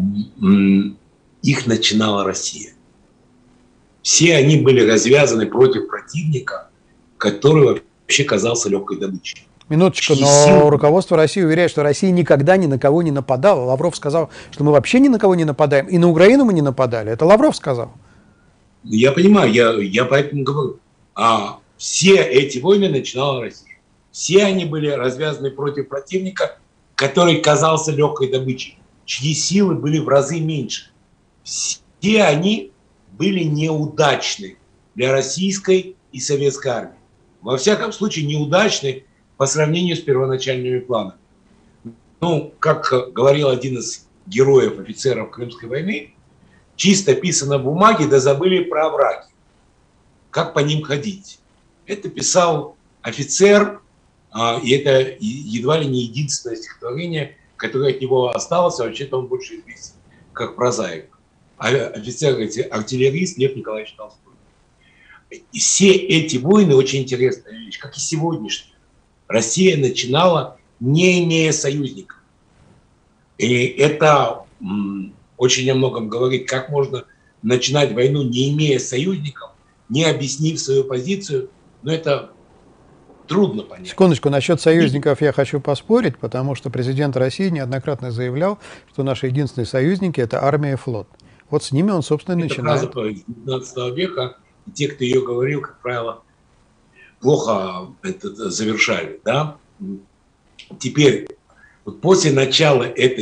их начинала Россия. Все они были развязаны против противника, который вообще казался легкой добычей. Минуточку, но руководство России уверяет, что Россия никогда ни на кого не нападала. Лавров сказал, что мы вообще ни на кого не нападаем, и на Украину мы не нападали. Это Лавров сказал. Я понимаю, я поэтому говорю. Все эти войны начинала Россия. Все они были развязаны против противника, который казался легкой добычей, чьи силы были в разы меньше. Все они были неудачны для российской и советской армии. Во всяком случае, неудачны по сравнению с первоначальными планами. Ну, как говорил один из героев, офицеров Крымской войны, чисто писано в бумаге, да забыли про овраги. Как по ним ходить? Это писал офицер, и это едва ли не единственное стихотворение, которое от него осталось, а вообще-то он больше известен как прозаик. Офицер-артиллерист Лев Николаевич Толстой. И все эти войны очень интересная вещь, как и сегодняшняя. Россия начинала, не имея союзников. И это очень о многом говорит, как можно начинать войну, не имея союзников, не объяснив свою позицию. Но это трудно понять. Секундочку, насчет союзников я хочу поспорить, потому что президент России неоднократно заявлял, что наши единственные союзники – это армия и флот. Вот с ними он, собственно, и начинает. Это фраза 19 века. И те, кто ее говорил, как правило, плохо это завершали. Да? Теперь, вот после начала этой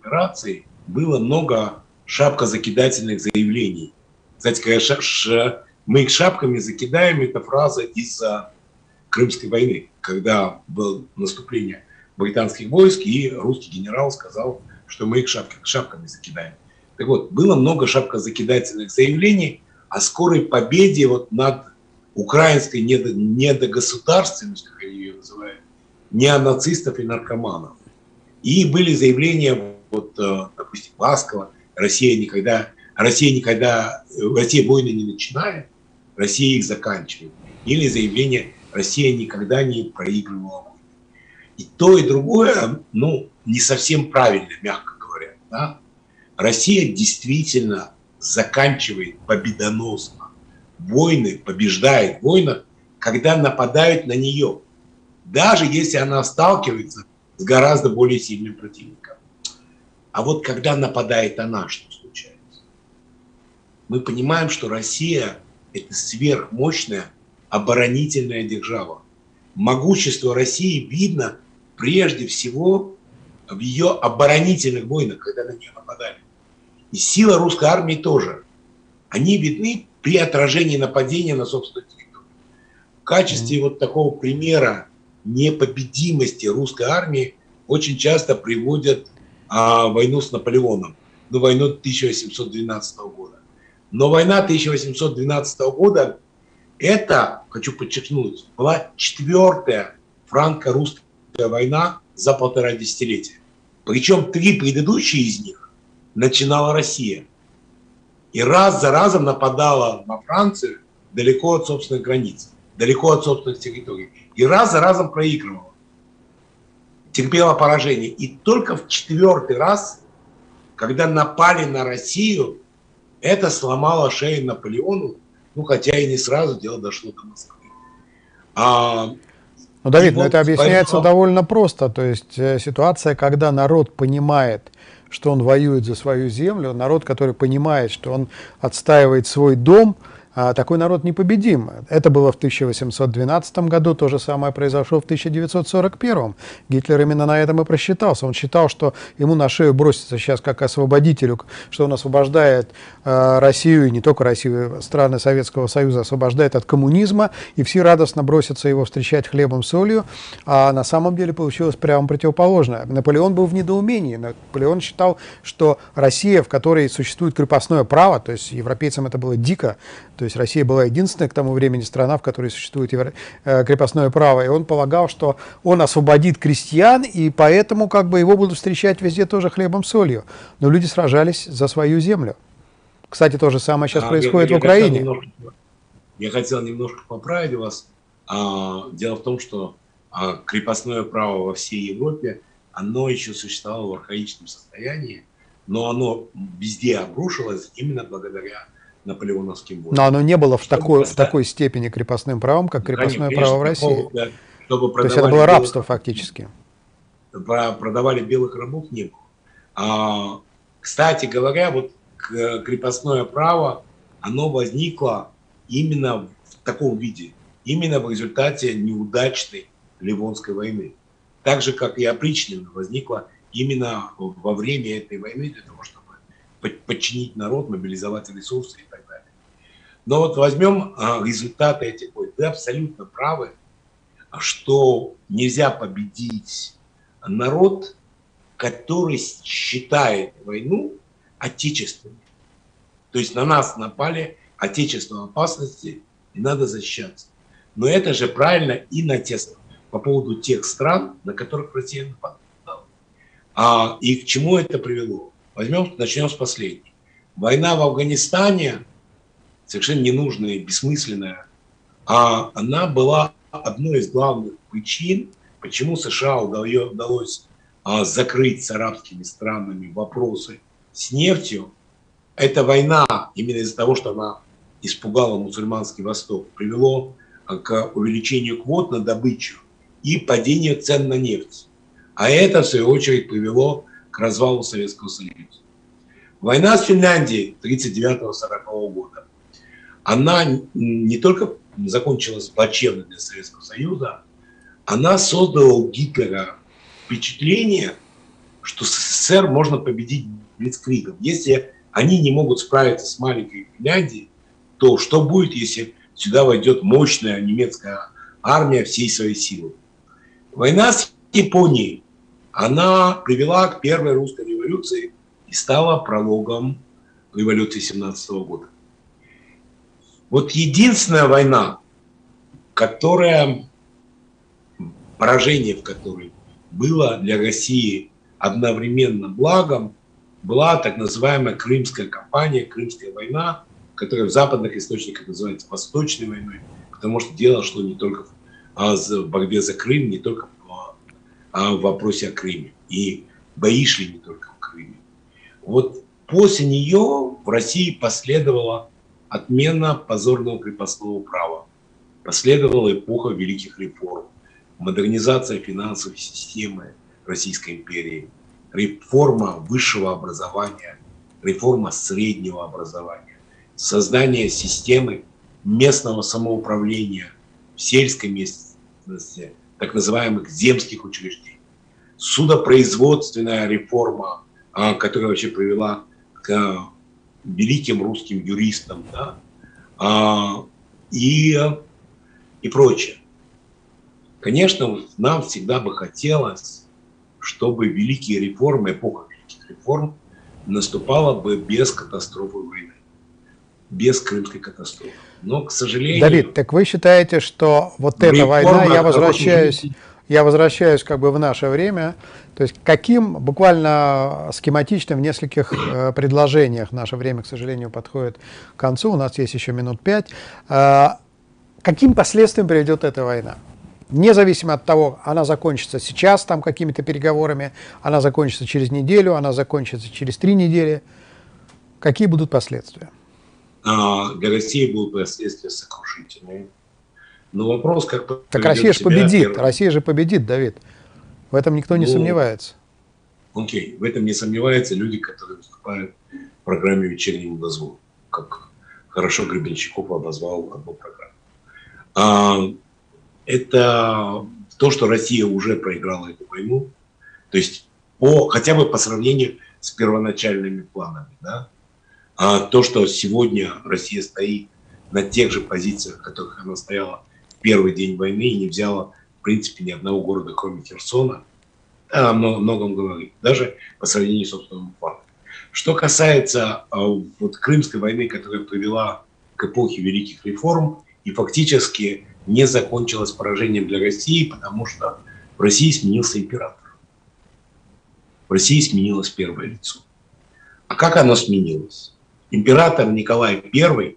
спецоперации было много шапкозакидательных заявлений. Кстати, Мы их шапками закидаем, это фраза из-за Крымской войны, когда было наступление британских войск, и русский генерал сказал, что мы их шапками закидаем. Так вот, было много шапкозакидательных заявлений о скорой победе вот над украинской недогосударственностью, как они ее называют, неонацистов и наркоманов. И были заявления, вот, допустим, Ласкова, Россия войны не начинает, Россия их заканчивает. Или заявление, Россия никогда не проигрывала войны. И то, и другое, ну, не совсем правильно, мягко говоря. Да? Россия действительно заканчивает победоносно войны, побеждает в войнах, когда нападают на нее, даже если она сталкивается с гораздо более сильным противником. А вот когда нападает она, что случается? Мы понимаем, что Россия – это сверхмощная оборонительная держава. Могущество России видно прежде всего в ее оборонительных войнах, когда на нее нападали. И сила русской армии тоже. Они видны при отражении нападения на собственную территорию. В качестве вот такого примера непобедимости русской армии очень часто приводят войну с Наполеоном, ну, войну 1812 года. Но война 1812 года, это, хочу подчеркнуть, была 4-я франко-русская война за 1,5 десятилетия. Причем 3 предыдущие из них начинала Россия. И раз за разом нападала на Францию далеко от собственных границ, далеко от собственных территорий. И раз за разом проигрывала. Терпела поражение. И только в 4-й раз, когда напали на Россию, это сломало шею Наполеону, ну хотя и не сразу, дело дошло до Москвы. Ну, Давид, вот это объясняется довольно просто. То есть ситуация, когда народ понимает, что он воюет за свою землю, народ, который понимает, что он отстаивает свой дом, такой народ непобедим. Это было в 1812 году, то же самое произошло в 1941. Гитлер именно на этом и просчитался. Он считал, что ему на шею бросится сейчас как освободителю, что он освобождает Россию, и не только Россию, страны Советского Союза освобождает от коммунизма, и все радостно бросятся его встречать хлебом, солью. А на самом деле получилось прямо противоположное. Наполеон был в недоумении. Наполеон считал, что Россия, в которой существует крепостное право, то есть европейцам это было дико, то есть Россия была единственная к тому времени страна, в которой существует крепостное право, и он полагал, что он освободит крестьян, и поэтому как бы его будут встречать везде тоже хлебом, солью. Но люди сражались за свою землю. Кстати, то же самое сейчас происходит в Украине. Я хотел немножко поправить вас. Дело в том, что крепостное право во всей Европе, оно еще существовало в архаичном состоянии, но оно везде обрушилось именно благодаря наполеоновским войнам. Но оно не было в такой степени крепостным правом, как крепостное право в России. То есть это было рабство фактически. Продавали белых рабов не было. Кстати говоря, вот крепостное право, оно возникло именно в таком виде, именно в результате неудачной Ливонской войны. Так же, как и опричнина возникла именно во время этой войны для того, чтобы подчинить народ, мобилизовать ресурсы и так далее. Но вот возьмем результаты этих войн. Вы абсолютно правы, что нельзя победить народ, который считает войну отечественной. То есть на нас напали, отечество в опасности, и надо защищаться. Но это же правильно и на по поводу тех стран, на которых Россия нападала. И к чему это привело? Начнем с последней. Война в Афганистане, совершенно ненужная и бессмысленная, она была одной из главных причин, почему США удалось закрыть с арабскими странами вопросы с нефтью. Эта война, именно из-за того, что она испугала мусульманский Восток, привело к увеличению квот на добычу и падению цен на нефть. А это, в свою очередь, привело к развалу Советского Союза. Война с Финляндией 1939-1940 года, она не только закончилась плачевно для Советского Союза, она создала у Гитлера впечатление, что СССР можно победить блицкригом. Если они не могут справиться с маленькой Финляндией, то что будет, если сюда войдет мощная немецкая армия всей своей силы? Война с Японией, она привела к первой русской революции и стала прологом революции 17 года. Вот единственная война, поражение в которой было для России одновременно благом, была так называемая Крымская кампания, Крымская война, которая в западных источниках называется Восточной войной, потому что дело шло не только в борьбе за Крым, не только в вопросе о Крыме. И бои шли не только в Крыме. Вот после нее в России последовала отмена позорного крепостного права, последовала эпоха великих реформ, модернизация финансовой системы Российской империи, реформа высшего образования, реформа среднего образования, создание системы местного самоуправления в сельской местности, так называемых земских учреждений, судопроизводственная реформа, которая вообще привела к великим русским юристам, да, и прочее. Конечно, нам всегда бы хотелось, чтобы великие реформы, эпоха великих реформ наступала бы без катастрофы войны, без Крымской катастрофы. Но, к сожалению... Давид, так вы считаете, что вот эта война, я возвращаюсь как бы в наше время, то есть каким, буквально схематично в нескольких предложениях, наше время, к сожалению, подходит к концу, у нас есть еще минут 5, каким последствиям приведет эта война? Независимо от того, она закончится сейчас там какими-то переговорами, она закончится через неделю, она закончится через 3 недели. Какие будут последствия? Для России будут последствия сокрушительные. Но вопрос, как... Так Россия же победит, Россия же победит, Давид. В этом никто не сомневается. Окей, в этом не сомневаются люди, которые выступают в программе «Вечернему дозволу», как хорошо Гребенщиков обозвал одну программу. Это то, что Россия уже проиграла эту войну, то есть хотя бы по сравнению с первоначальными планами, да? То, что сегодня Россия стоит на тех же позициях, в которых она стояла в первый день войны и не взяла, в принципе, ни одного города, кроме Херсона, о многом говорит, даже по сравнению с собственным планом. Что касается вот Крымской войны, которая привела к эпохе великих реформ и фактически не закончилась поражением для России, потому что в России сменился император. В России сменилось первое лицо. А как оно сменилось? Император Николай I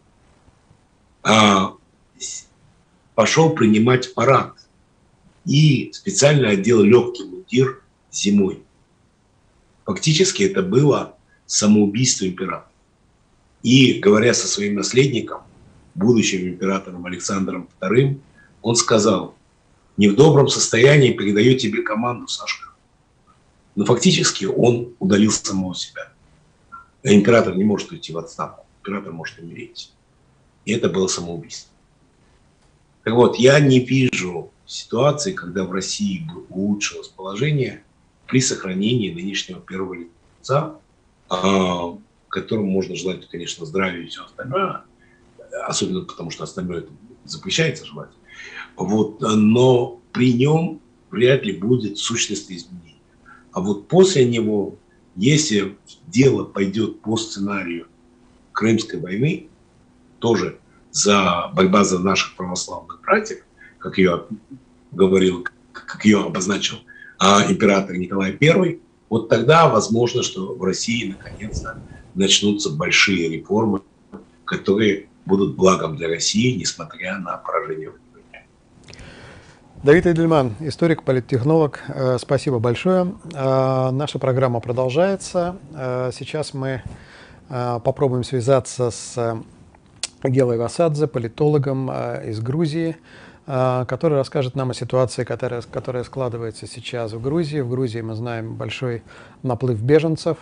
пошел принимать парад и специально одел легкий мундир зимой. Фактически это было самоубийство императора. И говоря со своим наследником, будущим императором Александром II, он сказал: не в добром состоянии передаю тебе команду, Сашка. Но фактически он удалил самого себя. А император не может уйти в отставку, император может умереть. И это было самоубийство. Так вот, я не вижу ситуации, когда в России бы улучшилось положение при сохранении нынешнего первого лица, которому можно желать, конечно, здравия и все остальное, особенно потому, что остальное запрещается желать. Вот, но при нем вряд ли будет сущностных изменений. А вот после него, если дело пойдет по сценарию Крымской войны, тоже борьба за наших православных братьев, как ее говорил, как ее обозначил император Николай I, вот тогда возможно, что в России наконец-то начнутся большие реформы, которые будут благом для России, несмотря на поражение в войне. Давид Эдельман, историк, политтехнолог, спасибо большое. Наша программа продолжается. Сейчас мы попробуем связаться с Гелой Васадзе, политологом из Грузии, который расскажет нам о ситуации, которая складывается сейчас в Грузии. В Грузии мы знаем большой наплыв беженцев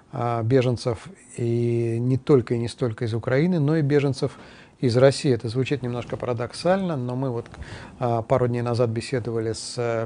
и не только и не столько из Украины, но и беженцев из России. Это звучит немножко парадоксально, но мы вот пару дней назад беседовали с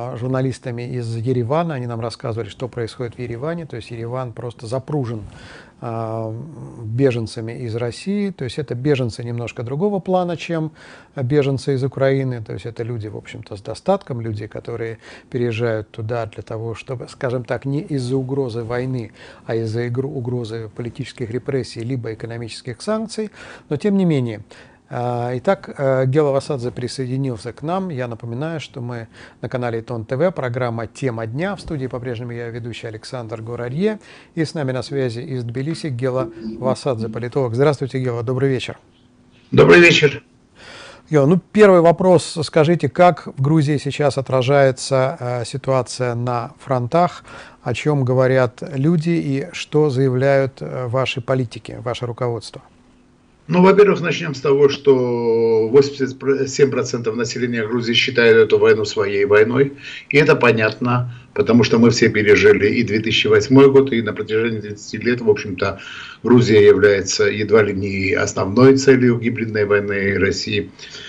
журналистами из Еревана. Они нам рассказывали, что происходит в Ереване. То есть Ереван просто запружен беженцами из России. То есть это беженцы немножко другого плана, чем беженцы из Украины. То есть это люди, в общем-то, с достатком, люди, которые переезжают туда для того, чтобы, скажем так, не из-за угрозы войны, а из-за угрозы политических репрессий либо экономических санкций. Но тем не менее. Итак, Гела Васадзе присоединился к нам. Я напоминаю, что мы на канале Тон ТВ, программа «Тема дня». В студии по-прежнему я ведущий Александр Горарье. И с нами на связи из Тбилиси Гела Васадзе, политолог. Здравствуйте, Гела, добрый вечер. Добрый вечер. Гела, ну первый вопрос. Скажите, как в Грузии сейчас отражается ситуация на фронтах, о чем говорят люди и что заявляют ваши политики, ваше руководство? Ну, во-первых, начнем с того, что 87% населения Грузии считают эту войну своей войной. И это понятно, потому что мы все пережили и 2008 год, и на протяжении 30 лет, в общем-то, Грузия является едва ли не основной целью гибридной войны России.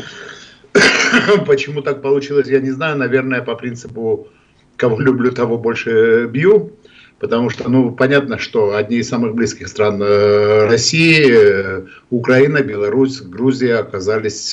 Почему так получилось, я не знаю. Наверное, по принципу «кого люблю, того больше бью». Потому что, ну, понятно, что одни из самых близких стран России, Украина, Беларусь, Грузия оказались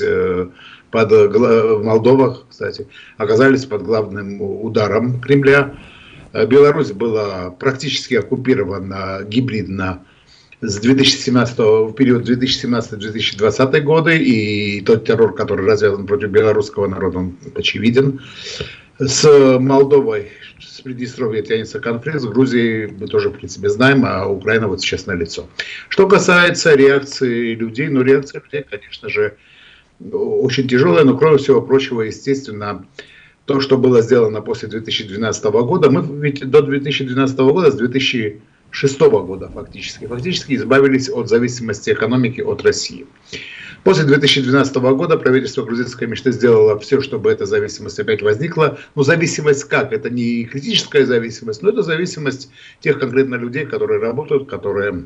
Молдова, кстати, оказались под главным ударом Кремля. Беларусь была практически оккупирована гибридно с 2017, в период 2017-2020 годы, и тот террор, который развязан против белорусского народа, он очевиден. С Молдовой, с Приднестровья тянется конфликт, с Грузией мы тоже, в принципе, знаем, а Украина вот сейчас налицо. Что касается реакции людей, ну, реакция людей, конечно же, очень тяжелая, но, кроме всего прочего, естественно, то, что было сделано после 2012 года, мы ведь до 2012 года, с 2006 года фактически избавились от зависимости экономики от России. После 2012 года правительство грузинской мечты сделало все, чтобы эта зависимость опять возникла. Но зависимость как? Это не критическая зависимость, но это зависимость тех конкретно людей, которые работают, которые,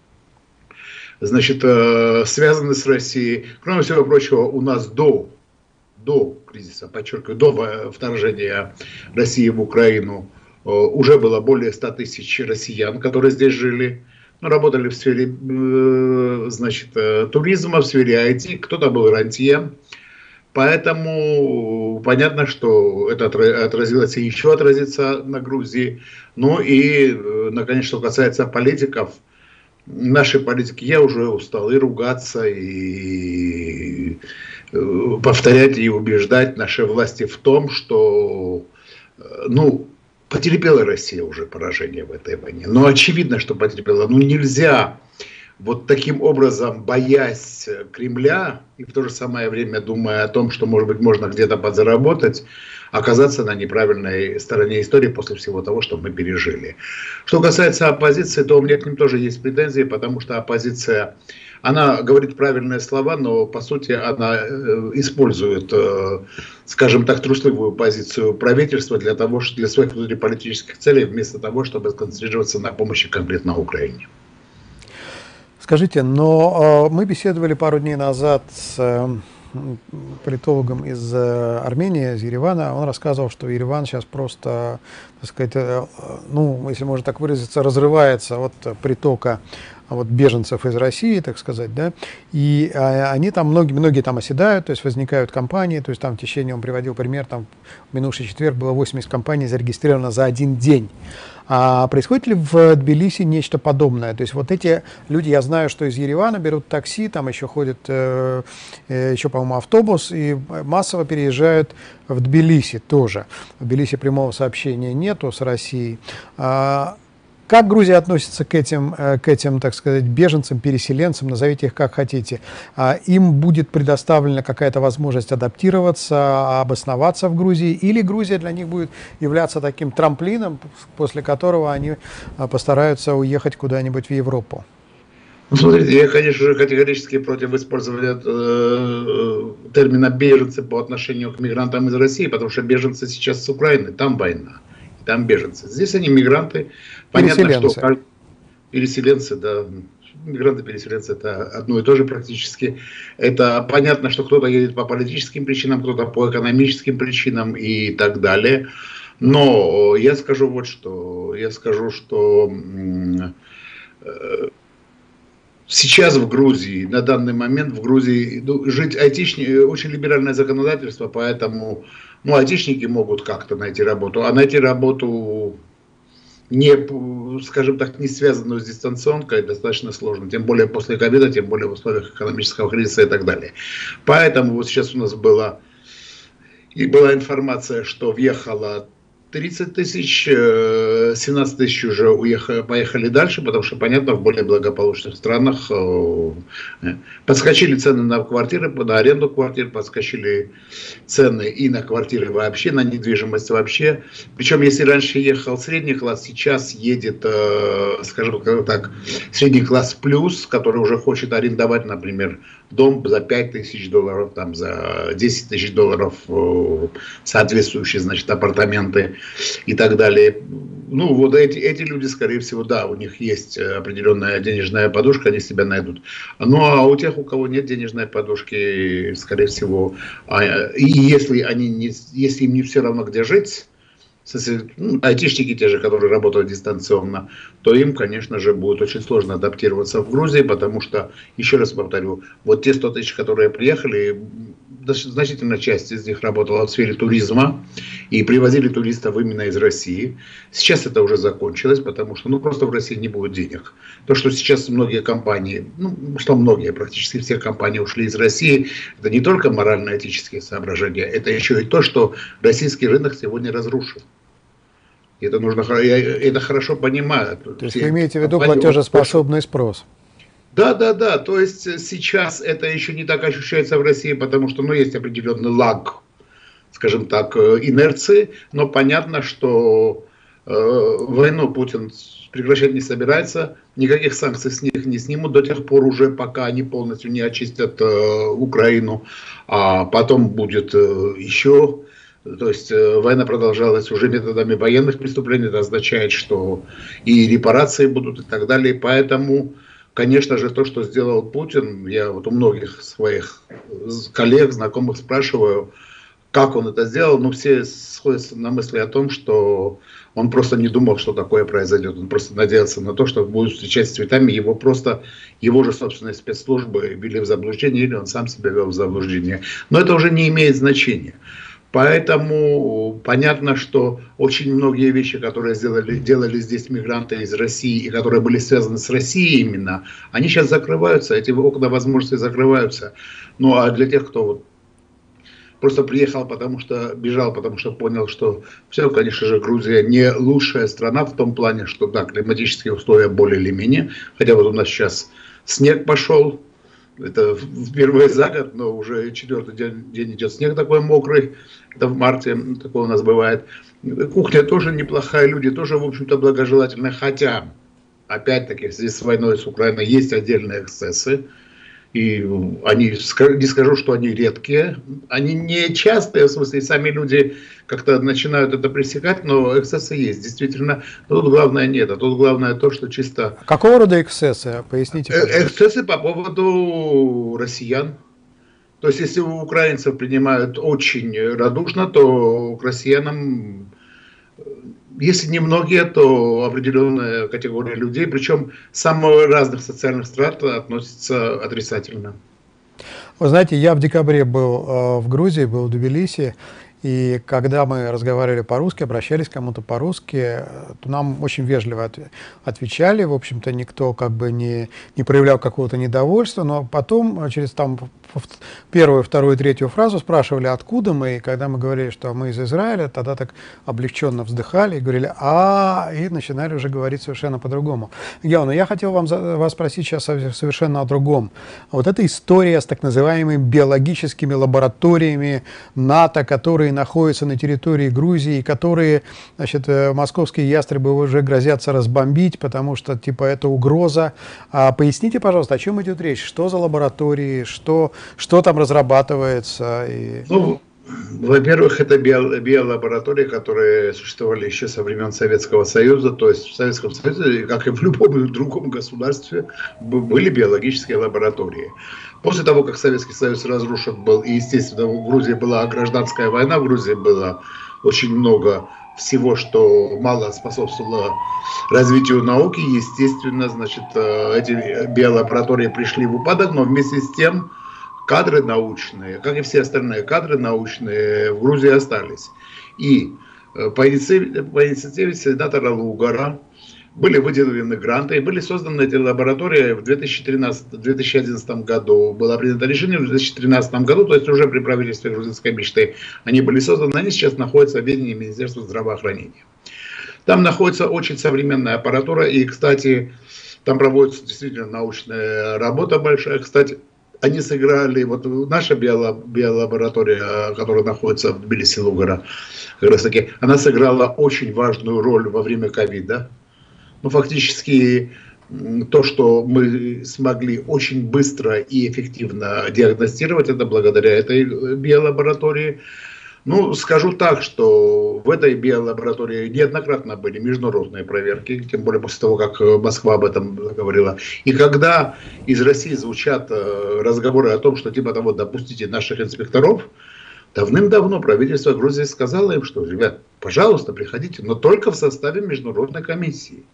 значит, связаны с Россией. Кроме всего прочего, у нас до кризиса, подчеркиваю, до вторжения России в Украину уже было более 100 тысяч россиян, которые здесь жили. Работали в сфере, значит, туризма, в сфере IT, кто-то был рантье. Поэтому понятно, что это отразилось и еще отразится на Грузии. Ну и, наконец, что касается политиков, наши политики, я уже устал и ругаться, и повторять, и убеждать наши власти в том, что, ну, потерпела Россия уже поражение в этой войне. Но очевидно, что потерпела. Ну нельзя вот таким образом, боясь Кремля и в то же самое время думая о том, что, может быть, можно где-то подзаработать, оказаться на неправильной стороне истории после всего того, что мы пережили. Что касается оппозиции, то у меня к ним тоже есть претензии, потому что оппозиция, она говорит правильные слова, но по сути она использует, скажем так, трусливую позицию правительства для своих внутриполитических целей, вместо того, чтобы сконцентрироваться на помощи конкретно Украине. Скажите, но мы беседовали пару дней назад с политологом из Армении, из Еревана. Он рассказывал, что Ереван сейчас просто, так сказать, ну, если можно так выразиться, разрывается от притока вот беженцев из России, так сказать, да, и они там, многие там оседают, то есть возникают компании, то есть там в течение, он приводил пример, там в минувший четверг было 80 компаний зарегистрировано за один день. А происходит ли в Тбилиси нечто подобное? То есть вот эти люди, я знаю, что из Еревана берут такси, там еще ходит, еще, по-моему, автобус, и массово переезжают в Тбилиси тоже. В Тбилиси прямого сообщения нету с Россией. Как Грузия относится к этим, так сказать, беженцам, переселенцам, назовите их как хотите? Им будет предоставлена какая-то возможность адаптироваться, обосноваться в Грузии, или Грузия для них будет являться таким трамплином, после которого они постараются уехать куда-нибудь в Европу? Ну, смотрите, я, конечно же, категорически против использования термина «беженцы» по отношению к мигрантам из России, потому что беженцы сейчас с Украины, там война. Там беженцы. Здесь они мигранты. Понятно, переселенцы. Что переселенцы, да, мигранты-переселенцы это одно и то же практически. Это понятно, что кто-то едет по политическим причинам, кто-то по экономическим причинам и так далее. Но я скажу вот что. Я скажу, что сейчас в Грузии, на данный момент в Грузии жить айтишники, очень либеральное законодательство, поэтому айтишники могут как-то найти работу, а найти работу не, скажем так, не связанную с дистанционкой достаточно сложно, тем более после ковида, тем более в условиях экономического кризиса и так далее. Поэтому вот сейчас у нас была информация, что въехало 30 тысяч, 17 тысяч уже поехали дальше, потому что, понятно, в более благополучных странах подскочили цены на квартиры, на аренду квартир, подскочили цены и на квартиры вообще, на недвижимость вообще. Причем, если раньше ехал средний класс, сейчас едет, скажем так, средний класс плюс, который уже хочет арендовать, например, дом за 5 тысяч долларов, там, за 10 тысяч долларов, соответствующие, значит, апартаменты и так далее. Ну, вот эти люди, скорее всего, да, у них есть определенная денежная подушка, они себя найдут. Ну, а у тех, у кого нет денежной подушки, скорее всего, и если им не все равно, где жить, айтишники те же, которые работают дистанционно, то им, конечно же, будет очень сложно адаптироваться в Грузии, потому что, еще раз повторю, вот те 100 тысяч, которые приехали, значительная часть из них работала в сфере туризма и привозили туристов именно из России. Сейчас это уже закончилось, потому что просто в России не будет денег. То, что сейчас многие компании, практически все компании ушли из России, это не только морально-этические соображения, это еще и то, что российский рынок сегодня разрушен. Это хорошо понимают. То есть вы имеете в виду платежеспособный спрос? Да. То есть сейчас это еще не так ощущается в России, потому что есть определенный лаг, скажем так, инерции. Но понятно, что войну Путин прекращать не собирается. Никаких санкций с них не снимут до тех пор уже, пока они полностью не очистят Украину. А потом будет еще... То есть война продолжалась уже методами военных преступлений, это означает, что и репарации будут и так далее. Поэтому, конечно же, то, что сделал Путин, я вот у многих своих коллег, знакомых спрашиваю, как он это сделал, все сходятся на мысли о том, что он просто не думал, что такое произойдет. Он просто надеялся на то, что будет встречать с цветами. Его же собственные спецслужбы ввели в заблуждение, или он сам себя вел в заблуждение. Но это уже не имеет значения. Поэтому понятно, что очень многие вещи, которые делали здесь мигранты из России, и которые были связаны с Россией именно, они сейчас закрываются, эти окна возможностей закрываются. Ну а для тех, кто просто приехал, бежал, потому что понял, что все, конечно же, Грузия не лучшая страна в том плане, что да, климатические условия более или менее, хотя вот у нас сейчас снег пошел. Это впервые за год, но уже 4-й день идет снег такой мокрый. Это в марте такое у нас бывает. Кухня тоже неплохая, люди тоже, в общем-то, благожелательные. Хотя, опять-таки, в связи с войной с Украиной есть отдельные эксцессы. И они, не скажу, что они редкие, они не частые, в смысле, сами люди как-то начинают это пресекать, но эксцессы есть, действительно. Но тут главное нет, а тут главное то, что чисто... Какого рода эксцессы? Поясните, пожалуйста. Эксцессы по поводу россиян. То есть, если у украинцев принимают очень радушно, то к россиянам... Если не многие, то определенная категория людей, причем самых разных социальных страт, относится отрицательно. Вы знаете, я в декабре был в Грузии, был в Тбилиси, и когда мы разговаривали по-русски, обращались к кому-то по-русски, то нам очень вежливо отвечали, в общем-то никто как бы не проявлял какого-то недовольства, но потом через первую, вторую, третью фразу спрашивали, откуда мы, и когда мы говорили, что мы из Израиля, тогда так облегченно вздыхали и говорили и начинали уже говорить совершенно по-другому. Гео, я хотел вас спросить сейчас совершенно о другом. Вот эта история с так называемыми биологическими лабораториями НАТО, которые находятся на территории Грузии, которые, значит, московские ястребы уже грозятся разбомбить, потому что, типа, это угроза. Поясните, пожалуйста, о чем идет речь? Что за лаборатории? Что там разрабатывается? Во-первых, это биолаборатории, которые существовали еще со времен Советского Союза. То есть в Советском Союзе, как и в любом другом государстве, были биологические лаборатории. После того, как Советский Союз разрушен был, и, естественно, в Грузии была гражданская война, в Грузии было очень много всего, что мало способствовало развитию науки. Естественно, значит, эти биолаборатории пришли в упадок, но вместе с тем кадры научные, как и все остальные кадры научные, в Грузии остались. И по инициативе сенатора Лугара были выделены гранты и были созданы эти лаборатории в 2011 году. Было принято решение в 2013 году, то есть уже при правительстве грузинской мечты они были созданы. Они сейчас находятся в ведении Министерства здравоохранения. Там находится очень современная аппаратура, и, кстати, там проводится действительно научная работа большая. Кстати, они сыграли, вот наша биолаборатория, которая находится в Тбилиси, Лугара, как раз таки, она сыграла очень важную роль во время ковида. Ну, фактически, то, что мы смогли очень быстро и эффективно диагностировать, это благодаря этой биолаборатории. Ну, скажу так, что в этой биолаборатории неоднократно были международные проверки, тем более после того, как Москва об этом говорила. И когда из России звучат разговоры о том, что типа того, допустите наших инспекторов, давным-давно правительство Грузии сказало им, что, ребят, пожалуйста, приходите, но только в составе международной комиссии.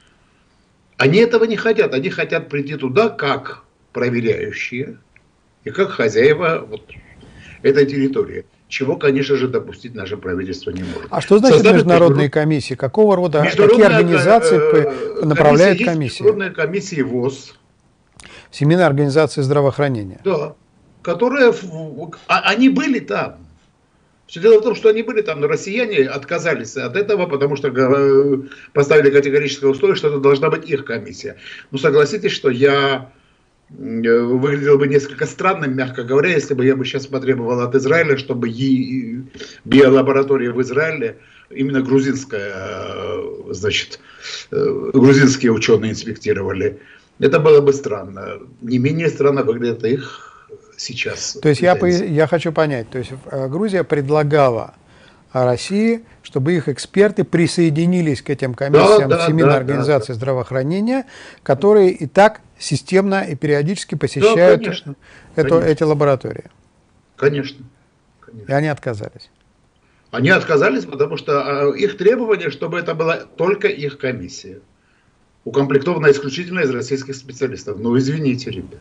Они этого не хотят, они хотят прийти туда как проверяющие и как хозяева вот этой территории. Чего, конечно же, допустить наше правительство не может. А что значит международные комиссии? Какого рода, какие организации направляют комиссии? Международные комиссии ВОЗ. Всемирная организация здравоохранения. Да, которые, они были там. Все дело в том, что они были там, но россияне отказались от этого, потому что поставили категорическое условие, что это должна быть их комиссия. Ну, согласитесь, что я выглядел бы несколько странным, мягко говоря, если бы я бы сейчас потребовал от Израиля, чтобы биолаборатория в Израиле, именно грузинская, значит, грузинские ученые инспектировали. Это было бы странно. Не менее странно выглядит их сейчас. То есть я хочу понять, то есть Грузия предлагала России, чтобы их эксперты присоединились к этим комиссиям Всемирной организации здравоохранения, которые и так системно и периодически посещают эти лаборатории. Конечно. И они отказались. Они отказались, потому что их требование, чтобы это была только их комиссия, укомплектована исключительно из российских специалистов. Ну, извините, ребят.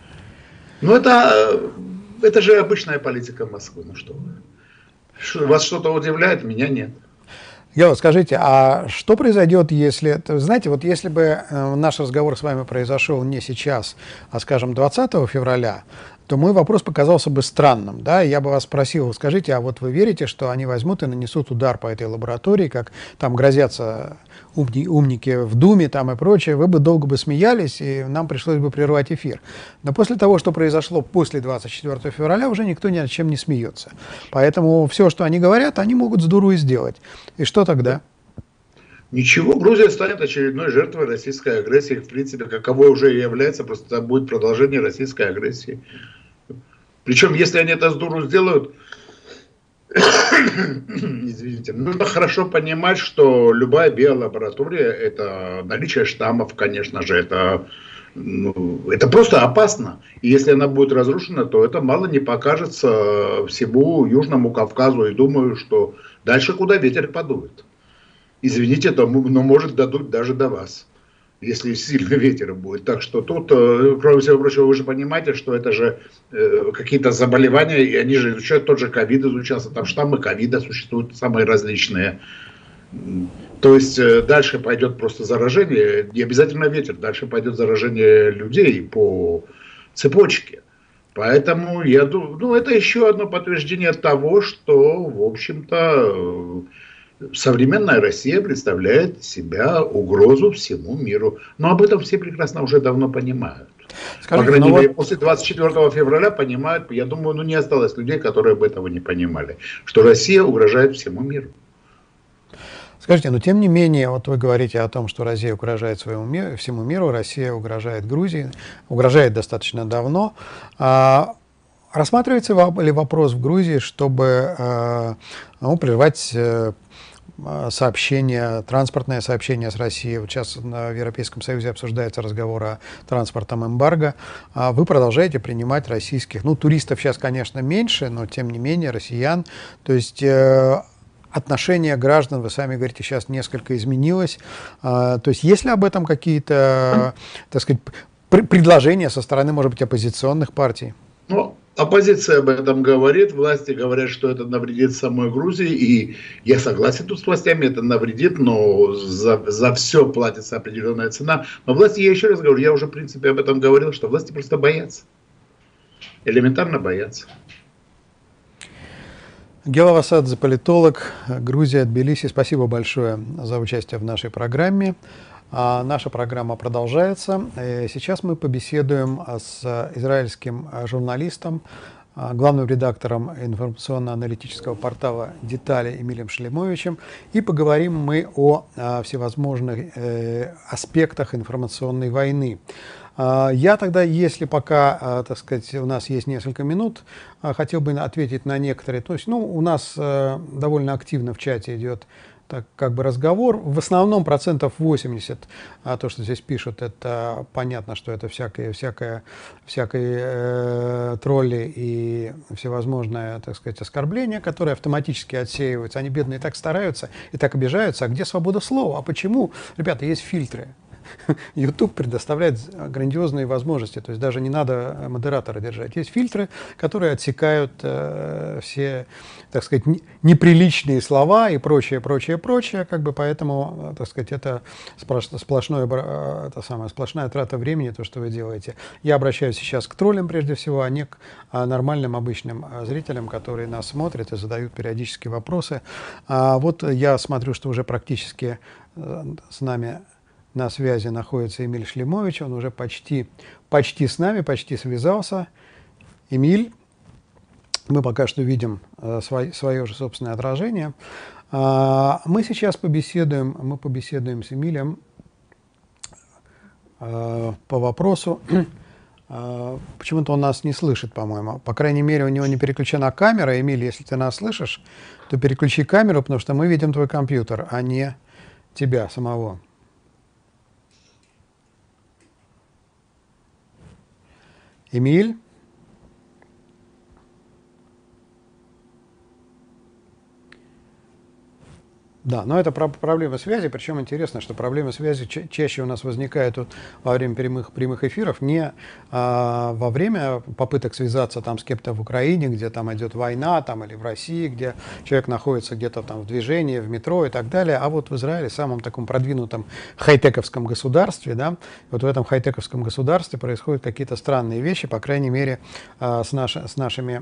Ну, это же обычная политика Москвы. Ну что вы? Вас что-то удивляет? Меня нет. Гео, скажите, а что произойдет, если... Знаете, вот если бы наш разговор с вами произошел не сейчас, а, скажем, 20 февраля, то мой вопрос показался бы странным, да, я бы вас спросил, скажите, а вот вы верите, что они возьмут и нанесут удар по этой лаборатории, как там грозятся умники в Думе там и прочее, вы бы долго бы смеялись, и нам пришлось бы прервать эфир. Но после того, что произошло после 24 февраля, уже никто ни о чем не смеется. Поэтому все, что они говорят, они могут с дуру и сделать. И что тогда? Ничего, Грузия станет очередной жертвой российской агрессии, в принципе, каковой уже и является, просто это будет продолжение российской агрессии. Причем, если они это с дуру сделают, извините, нужно хорошо понимать, что любая биолаборатория, это наличие штаммов, конечно же, это просто опасно. И если она будет разрушена, то это мало не покажется всему Южному Кавказу. И думаю, что дальше куда ветер подует. Извините, но может дадут даже до вас, если сильный ветер будет. Так что тут, кроме всего прочего, вы же понимаете, что это же какие-то заболевания, и они же изучают, тот же ковид изучался, там штаммы ковида существуют самые различные. То есть дальше пойдет просто заражение, не обязательно ветер, дальше пойдет заражение людей по цепочке. Поэтому я думаю, это еще одно подтверждение того, что, в общем-то, современная Россия представляет себя угрозу всему миру. Но об этом все прекрасно уже давно понимают. Скажите, по крайней мере, после 24 февраля понимают, я думаю, не осталось людей, которые об этого не понимали, что Россия угрожает всему миру. Скажите, но тем не менее, вот вы говорите о том, что Россия угрожает всему миру, Россия угрожает Грузии, угрожает достаточно давно. Рассматривается ли вопрос в Грузии, чтобы прервать транспортное сообщение с Россией? Вот сейчас в Европейском Союзе обсуждается разговор о транспортном эмбарго. Вы продолжаете принимать российских, туристов сейчас, конечно, меньше, но тем не менее россиян. То есть отношение граждан, вы сами говорите, сейчас несколько изменилось. То есть есть ли об этом какие-то, так сказать, предложения со стороны, может быть, оппозиционных партий? Ну, оппозиция об этом говорит, власти говорят, что это навредит самой Грузии, и я согласен тут с властями, это навредит, но за все платится определенная цена. Но власти, я еще раз говорю, я уже в принципе об этом говорил, что власти просто боятся, элементарно боятся. Гела Васадзе, политолог, Грузия, Тбилиси. Спасибо большое за участие в нашей программе. Наша программа продолжается. Сейчас мы побеседуем с израильским журналистом, главным редактором информационно-аналитического портала «Детали» Эмилием Шлимовичем. И поговорим мы о всевозможных аспектах информационной войны. Я тогда, если пока, так сказать, у нас есть несколько минут, хотел бы ответить на некоторые. То есть, у нас довольно активно в чате идет так, как бы разговор. В основном 80%, то, что здесь пишут, это понятно, что это всякие тролли и всевозможные, так сказать, оскорбления, которые автоматически отсеиваются. Они, бедные, так стараются и так обижаются. А где свобода слова? А почему? Ребята, есть фильтры. YouTube предоставляет грандиозные возможности, то есть даже не надо модератора держать. Есть фильтры, которые отсекают все, так сказать, неприличные слова и прочее, как бы, поэтому, так сказать, это сплошная трата времени, то, что вы делаете. Я обращаюсь сейчас к троллям прежде всего, а не к нормальным обычным зрителям, которые нас смотрят и задают периодически вопросы. Вот я смотрю, что уже практически с нами на связи находится Эмиль Шлимович, он уже почти с нами, почти связался. Эмиль, мы пока что видим свое же собственное отражение. Мы сейчас побеседуем с Эмилем по вопросу. Почему-то он нас не слышит, по-моему. По крайней мере, у него не переключена камера. Эмиль, если ты нас слышишь, то переключи камеру, потому что мы видим твой компьютер, а не тебя самого. Эмиль? Да, но это проблема связи, причем интересно, что проблемы связи чаще у нас возникают во время прямых эфиров, не во время попыток связаться там с кем-то в Украине, где там идет война, там, или в России, где человек находится где-то там в движении, в метро и так далее, а вот в Израиле, самом таком продвинутом хай-тековском государстве, да, вот в этом хай-тековском государстве происходят какие-то странные вещи, по крайней мере, с нашими,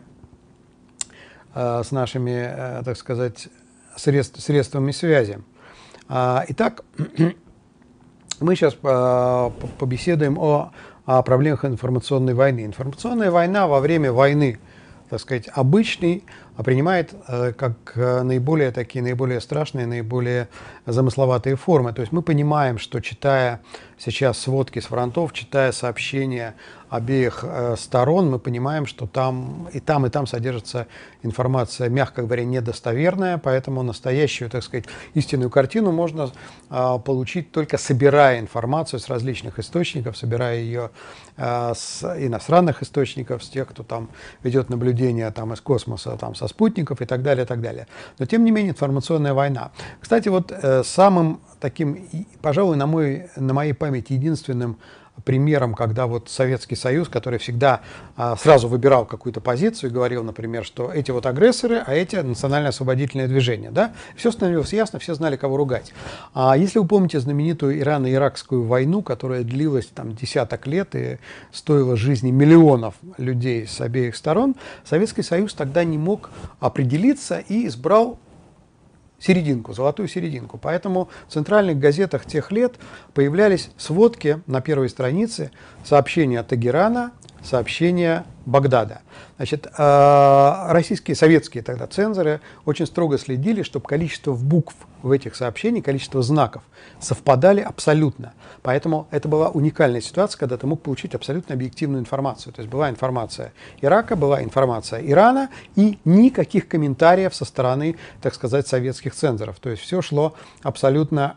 так сказать, средствами связи. Итак, мы сейчас побеседуем о проблемах информационной войны. Информационная война во время войны, так сказать, обычный, принимает как наиболее страшные, наиболее замысловатые формы. То есть мы понимаем, что, читая сейчас сводки с фронтов, читая сообщения обеих сторон, мы понимаем, что там и там содержится информация, мягко говоря, недостоверная, поэтому настоящую, так сказать, истинную картину можно получить только собирая информацию с различных источников, собирая ее с иностранных источников, с тех, кто там ведет наблюдения там, из космоса, там, со спутников и так далее, и так далее. Но, тем не менее, информационная война. Кстати, вот самым таким, пожалуй, на моей памяти единственным примером, когда вот Советский Союз, который всегда сразу выбирал какую-то позицию и говорил, например, что эти вот агрессоры, а эти национально-освободительное движение, да, все становилось ясно, все знали, кого ругать. Если вы помните знаменитую Ирано-Иракскую войну, которая длилась там десяток лет и стоила жизни миллионов людей с обеих сторон, Советский Союз тогда не мог определиться и избрал серединку, золотую серединку. Поэтому в центральных газетах тех лет появлялись сводки на первой странице, сообщения Тегерана, сообщения Багдада. Значит, российские, советские тогда цензоры очень строго следили, чтобы количество букв в этих сообщениях, количество знаков совпадали абсолютно. Поэтому это была уникальная ситуация, когда ты мог получить абсолютно объективную информацию. То есть была информация Ирака, была информация Ирана и никаких комментариев со стороны, так сказать, советских цензоров. То есть все шло абсолютно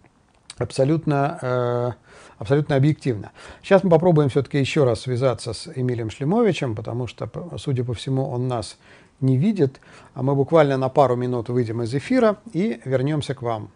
объективно. Сейчас мы попробуем все-таки еще раз связаться с Эмилием Шлимовичем, потому что, судя по всему, он нас не видит. А мы буквально на пару минут выйдем из эфира и вернемся к вам.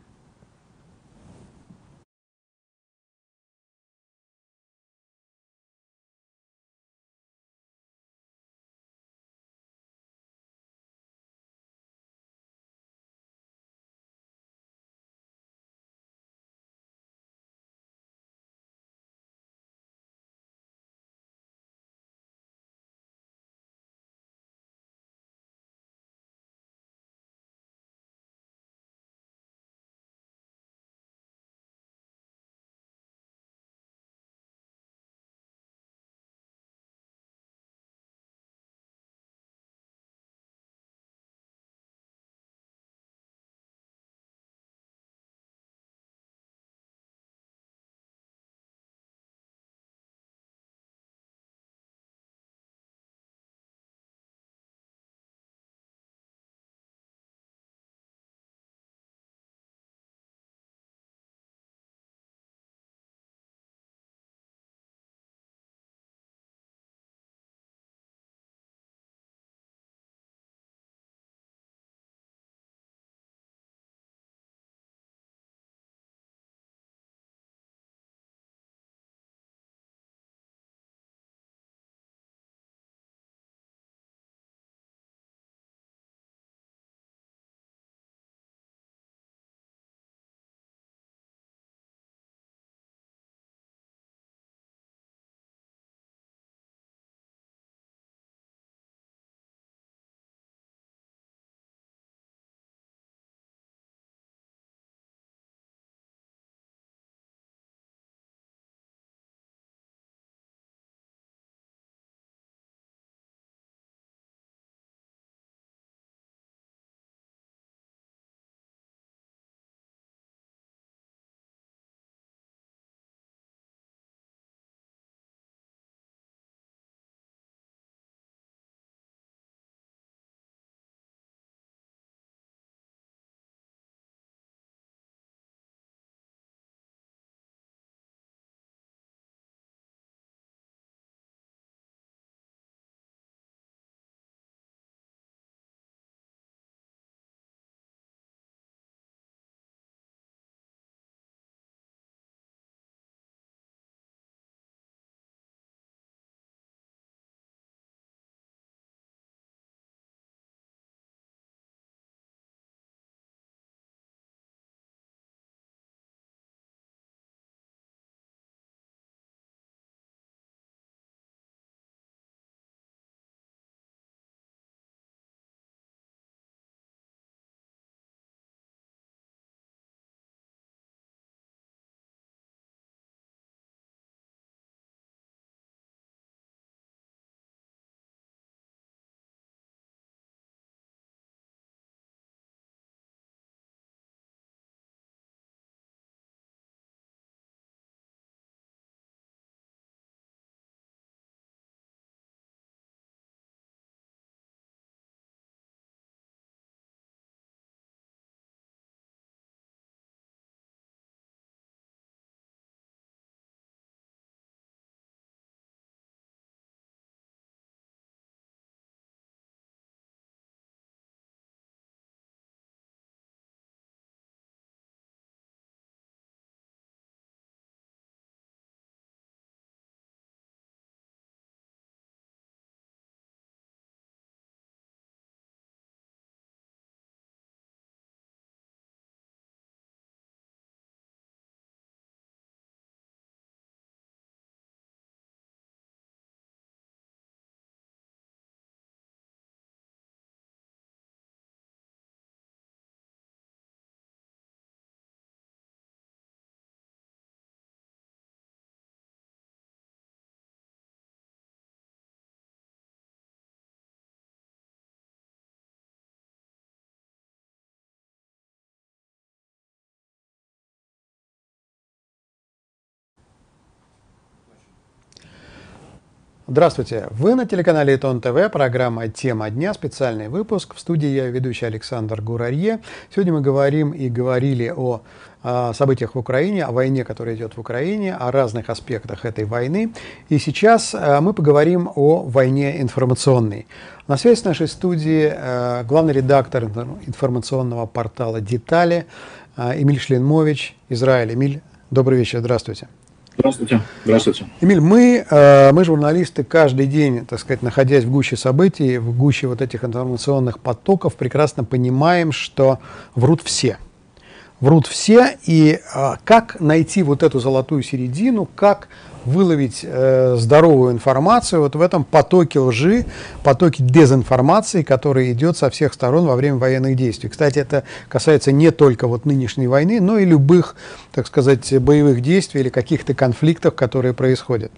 Здравствуйте! Вы на телеканале ИТОН ТВ, программа «Тема дня», специальный выпуск. В студии я, ведущий Александр Гурарье. Сегодня мы говорим и говорили о событиях в Украине, о войне, которая идет в Украине, о разных аспектах этой войны. И сейчас мы поговорим о войне информационной. На связи с нашей студией главный редактор информационного портала «Детали» Эмиль Шлинмович, Израиль. Эмиль, добрый вечер, здравствуйте. Здравствуйте. Здравствуйте. Эмиль, мы журналисты, каждый день, так сказать, находясь в гуще событий, в гуще вот этих информационных потоков, прекрасно понимаем, что врут все. Врут все, и как найти вот эту золотую середину, как выловить здоровую информацию вот в этом потоке лжи, потоке дезинформации, который идет со всех сторон во время военных действий. Кстати, это касается не только вот нынешней войны, но и любых, так сказать, боевых действий или каких-то конфликтов, которые происходят.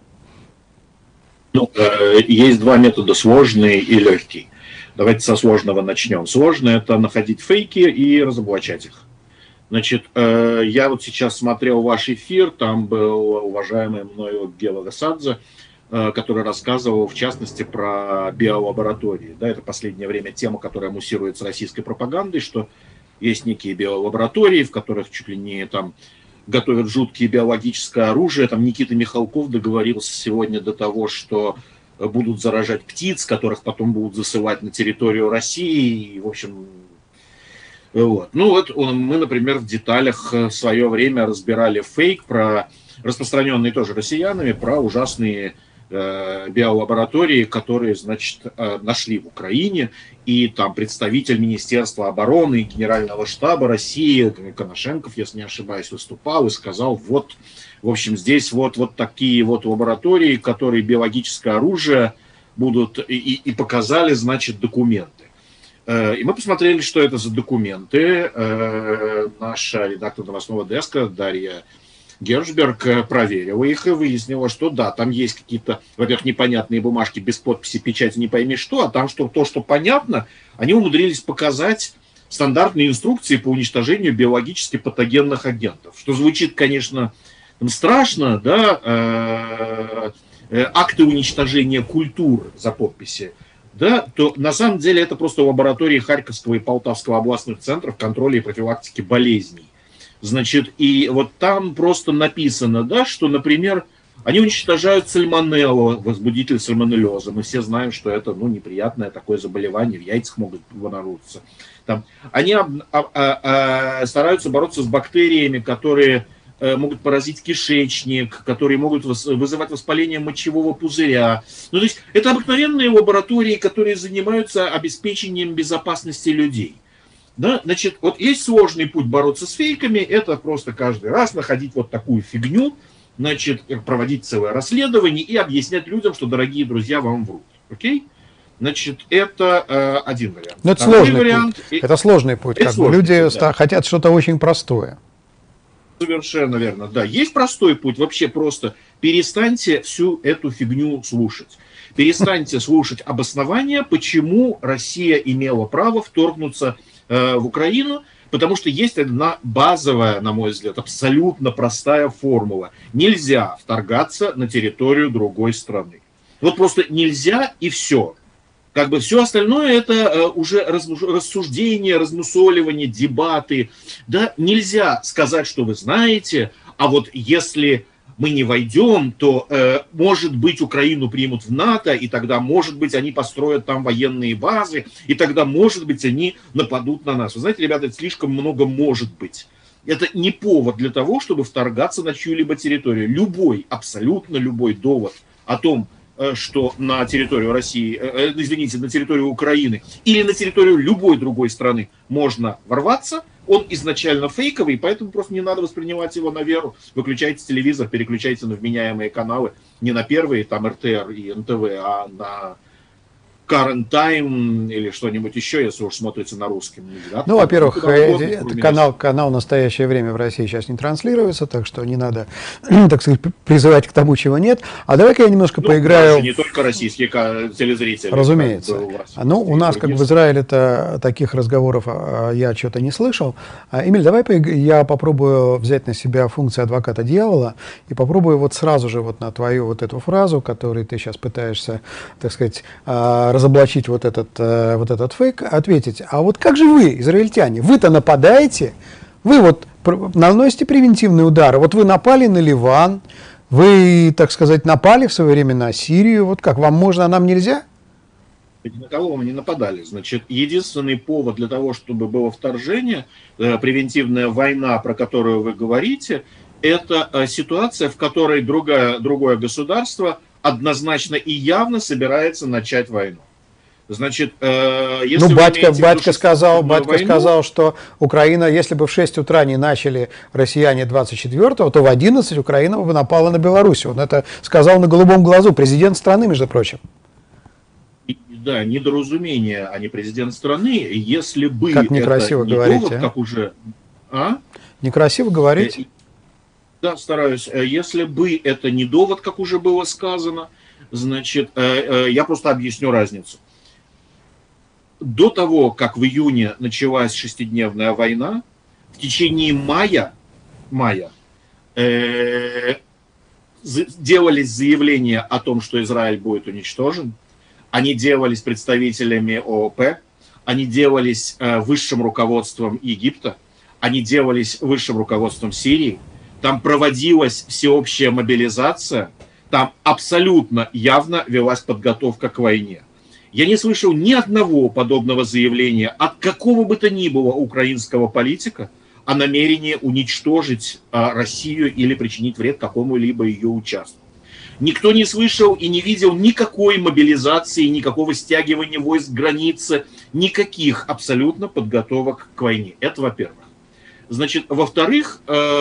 Ну, есть два метода: сложный и легкий. Давайте со сложного начнем. Сложный — это находить фейки и разоблачать их. Значит, я вот сейчас смотрел ваш эфир, там был уважаемый мною Гела Ресадзе, который рассказывал, в частности, про биолаборатории. Да, это в последнее время тема, которая муссируется российской пропагандой, что есть некие биолаборатории, в которых чуть ли не там готовят жуткие биологическое оружие. Там Никита Михалков договорился сегодня до того, что будут заражать птиц, которых потом будут засылать на территорию России. И, в общем... Вот. Ну вот мы, например, в деталях в свое время разбирали фейк, распространенный тоже россиянами, про ужасные биолаборатории, которые, значит, нашли в Украине, и там представитель Министерства обороны и Генерального штаба России, Коношенков, если не ошибаюсь, выступал и сказал, вот, в общем, здесь вот такие вот лаборатории, которые биологическое оружие будут, и показали, значит, документы. И мы посмотрели, что это за документы. Наша редактор новостного деска Дарья Гершберг проверила их и выяснила, что да, там есть какие-то, во-первых, непонятные бумажки без подписи, печати, не пойми что, а там то, что понятно, они умудрились показать стандартные инструкции по уничтожению биологически патогенных агентов. Что звучит, конечно, страшно, да, акты уничтожения культур за подписи. Да, то на самом деле это просто лаборатории Харьковского и Полтавского областных центров контроля и профилактики болезней. Значит, и вот там просто написано, да, что, например, они уничтожают сальмонеллу, возбудитель сальмонеллеза. Мы все знаем, что это, ну, неприятное такое заболевание, в яйцах могут обнаружиться. Там, они стараются бороться с бактериями, которые могут поразить кишечник, которые могут вызывать воспаление мочевого пузыря. Ну, то есть это обыкновенные лаборатории, которые занимаются обеспечением безопасности людей. Да? Значит, вот есть сложный путь бороться с фейками, это просто каждый раз находить вот такую фигню, значит, проводить целое расследование и объяснять людям, что, дорогие друзья, вам врут. Окей? Значит, это один вариант. Но это сложный вариант, путь. Это сложный путь. Это сложный люди путь, да. Хотят что-то очень простое. Совершенно верно, да. Есть простой путь, вообще просто перестаньте всю эту фигню слушать. Перестаньте слушать обоснования, почему Россия имела право вторгнуться в Украину, потому что есть одна базовая, на мой взгляд, абсолютно простая формула. Нельзя вторгаться на территорию другой страны. Вот просто нельзя и все. Как бы все остальное это уже рассуждение, размусоливание, дебаты. Да? Нельзя сказать, что вы знаете, а вот если мы не войдем, то, может быть, Украину примут в НАТО, и тогда, может быть, они построят там военные базы, и тогда, может быть, они нападут на нас. Вы знаете, ребята, это слишком много может быть. Это не повод для того, чтобы вторгаться на чью-либо территорию. Любой, абсолютно любой довод о том, что на территорию России, извините, на территорию Украины или на территорию любой другой страны можно ворваться, он изначально фейковый, поэтому просто не надо воспринимать его на веру. Выключайте телевизор, переключайте на вменяемые каналы, не на первые, там РТР и НТВ, а Current Time или что-нибудь еще, если уж смотрите на русском. Ну, во-первых, канал «Настоящее время» в России сейчас не транслируется, так что не надо, так сказать, призывать к тому, чего нет. А давай-ка я немножко поиграю... Не только российские телезрители. Разумеется. Ну, у нас, как в Израиле-то, таких разговоров я что-то не слышал. Эмиль, давай я попробую взять на себя функцию адвоката дьявола и попробую вот сразу же вот на твою вот эту фразу, которую ты сейчас пытаешься, так сказать, разоблачить вот этот фейк, ответить. А вот как же вы, израильтяне, вы-то нападаете, вы вот наносите превентивные удары, вот вы напали на Ливан, вы, так сказать, напали в свое время на Сирию, вот как, вам можно, а нам нельзя? На кого мы не нападали? Значит, единственный повод для того, чтобы было вторжение, превентивная война, про которую вы говорите, это ситуация, в которой другое государство однозначно и явно собирается начать войну. Значит, если батька сказал, что Украина, если бы в 6 утра не начали россияне 24-го, то в 11 Украина бы напала на Беларусь. Он это сказал на голубом глазу, президент страны, между прочим. Да, недоразумение, а не президент страны. Если бы как некрасиво это не говорите, довод, как уже... Некрасиво говорить? Да, стараюсь. Если бы это не довод, как уже было сказано, значит, я просто объясню разницу. До того, как в июне началась шестидневная война, в течение мая делались заявления о том, что Израиль будет уничтожен. Они делались представителями ООП, они делались высшим руководством Египта, они делались высшим руководством Сирии. Там проводилась всеобщая мобилизация, там абсолютно явно велась подготовка к войне. Я не слышал ни одного подобного заявления от какого бы то ни было украинского политика о намерении уничтожить Россию или причинить вред какому-либо ее участку. Никто не слышал и не видел никакой мобилизации, никакого стягивания войск к границе, никаких абсолютно подготовок к войне. Это во-первых. Значит, во-вторых,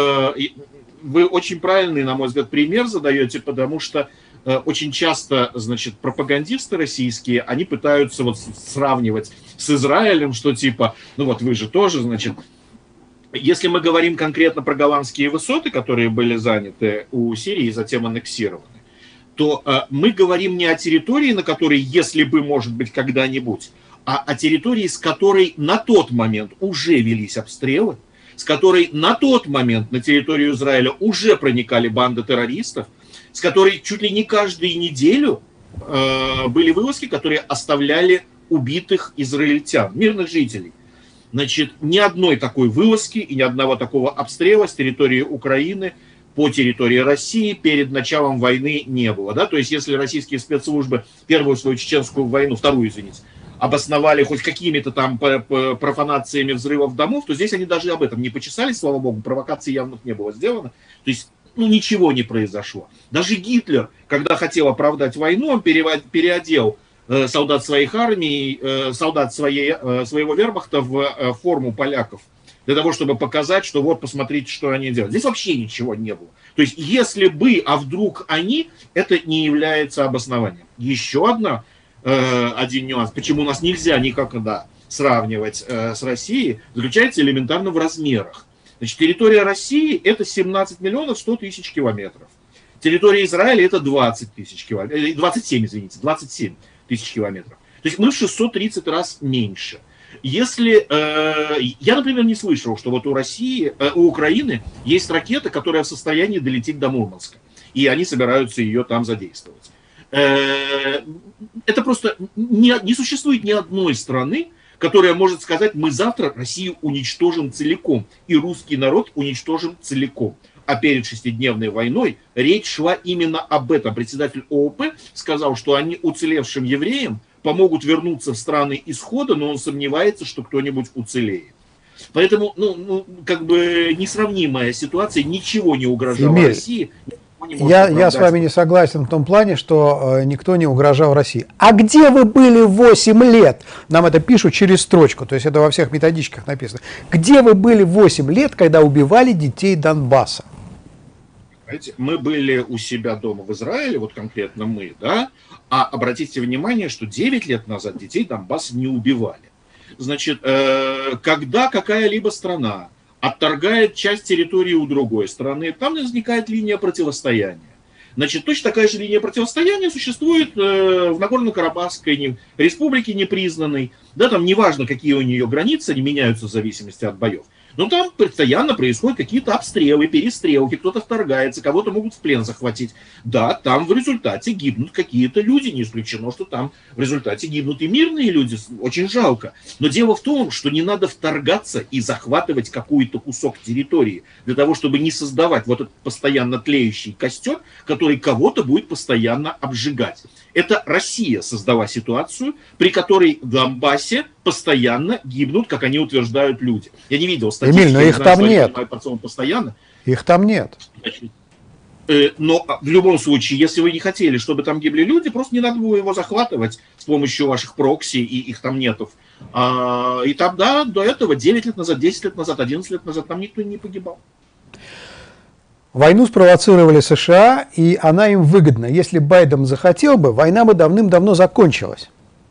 вы очень правильный, на мой взгляд, пример задаете, потому что очень часто, значит, пропагандисты российские, они пытаются вот сравнивать с Израилем, что типа, ну вот вы же тоже, значит, если мы говорим конкретно про голландские высоты, которые были заняты у Сирии и затем аннексированы, то мы говорим не о территории, на которой, если бы, может быть, когда-нибудь, а о территории, с которой на тот момент уже велись обстрелы, с которой на тот момент на территорию Израиля уже проникали банды террористов, с которой чуть ли не каждую неделю были вылазки, которые оставляли убитых израильтян, мирных жителей. Значит, ни одной такой вылазки и ни одного такого обстрела с территории Украины по территории России перед началом войны не было. Да? То есть, если российские спецслужбы первую свою чеченскую войну, вторую, извините, обосновали хоть какими-то там профанациями взрывов домов, то здесь они даже об этом не почесались, слава богу, провокаций явно не было сделано. То есть, ну, ничего не произошло. Даже Гитлер, когда хотел оправдать войну, он переодел солдат своих армий, солдат своего вермахта в форму поляков, для того, чтобы показать, что вот, посмотрите, что они делают. Здесь вообще ничего не было. То есть, если бы, а вдруг они, это не является обоснованием. Еще один нюанс, почему нас нельзя никогда сравнивать с Россией, заключается элементарно в размерах. Значит, территория России это 17 миллионов 100 тысяч километров. Территория Израиля это 20 тысяч километров, 27 тысяч километров. То есть мы в 630 раз меньше. Если я, например, не слышал, что вот у Украины есть ракета, которая в состоянии долететь до Мурманска, и они собираются ее там задействовать. Это просто не существует ни одной страны, которая может сказать, мы завтра Россию уничтожим целиком, и русский народ уничтожим целиком. А перед шестидневной войной речь шла именно об этом. Председатель ООП сказал, что они уцелевшим евреям помогут вернуться в страны исхода, но он сомневается, что кто-нибудь уцелеет. Поэтому, как бы несравнимая ситуация, ничего не угрожало России. Я с вами не согласен в том плане, что никто не угрожал России. А где вы были 8 лет? Нам это пишут через строчку, то есть это во всех методичках написано. Где вы были 8 лет, когда убивали детей Донбасса? понимаете, мы были у себя дома в Израиле, вот конкретно мы, да, а обратите внимание, что 9 лет назад детей Донбасса не убивали. Значит, когда какая-либо страна отторгает часть территории у другой страны, там возникает линия противостояния. Значит, точно такая же линия противостояния существует в Нагорно-Карабахской республике непризнанной. Да, там неважно, какие у нее границы, они меняются в зависимости от боев. Но там постоянно происходят какие-то обстрелы, перестрелки, кто-то вторгается, кого-то могут в плен захватить. Да, там в результате гибнут какие-то люди, не исключено, что там в результате гибнут и мирные люди, очень жалко. Но дело в том, что не надо вторгаться и захватывать какой-то кусок территории для того, чтобы не создавать вот этот постоянно тлеющий костер, который кого-то будет постоянно обжигать. Это Россия создала ситуацию, при которой в Донбассе постоянно гибнут, как они утверждают, люди. Я не видел статистики. Эмиль, но их там нет. Постоянно. Их там нет. Значит, но в любом случае, если вы не хотели, чтобы там гибли люди, просто не надо было его захватывать с помощью ваших прокси и их там нету. И там, да, до этого 9 лет назад, 10 лет назад, 11 лет назад там никто не погибал. Войну спровоцировали США, и она им выгодна. Если Байден захотел бы, война бы давным-давно закончилась.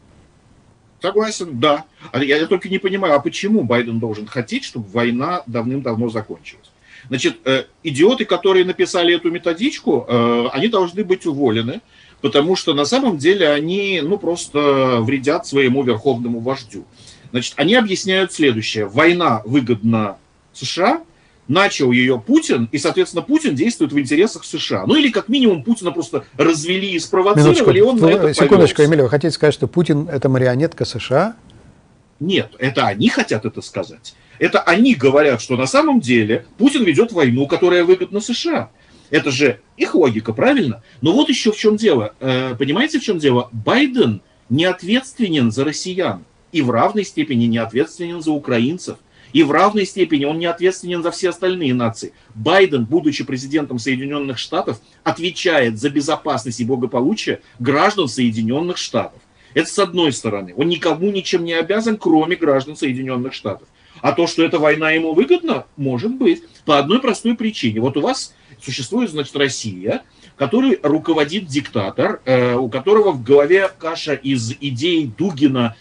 Согласен, да. Я только не понимаю, а почему Байден должен хотеть, чтобы война давным-давно закончилась? Значит, идиоты, которые написали эту методичку, они должны быть уволены, потому что на самом деле они, просто вредят своему верховному вождю. Значит, они объясняют следующее. Война выгодна США, начал ее Путин, и, соответственно, Путин действует в интересах США. Ну или как минимум Путина просто развели и спровоцировали, и он на это секундочку, повелся. Эмиль, вы хотите сказать, что Путин – это марионетка США? Нет, это они хотят это сказать. Это они говорят, что на самом деле Путин ведет войну, которая выгодна США. Это же их логика, правильно? Но вот еще в чем дело. Понимаете, в чем дело? Байден не ответственен за россиян и в равной степени не ответственен за украинцев. И в равной степени он не ответственен за все остальные нации. Байден, будучи президентом Соединенных Штатов, отвечает за безопасность и благополучие граждан Соединенных Штатов. Это с одной стороны. Он никому ничем не обязан, кроме граждан Соединенных Штатов. А то, что эта война ему выгодна, может быть. По одной простой причине. Вот у вас существует, значит, Россия, которой руководит диктатор, у которого в голове каша из идей Дугина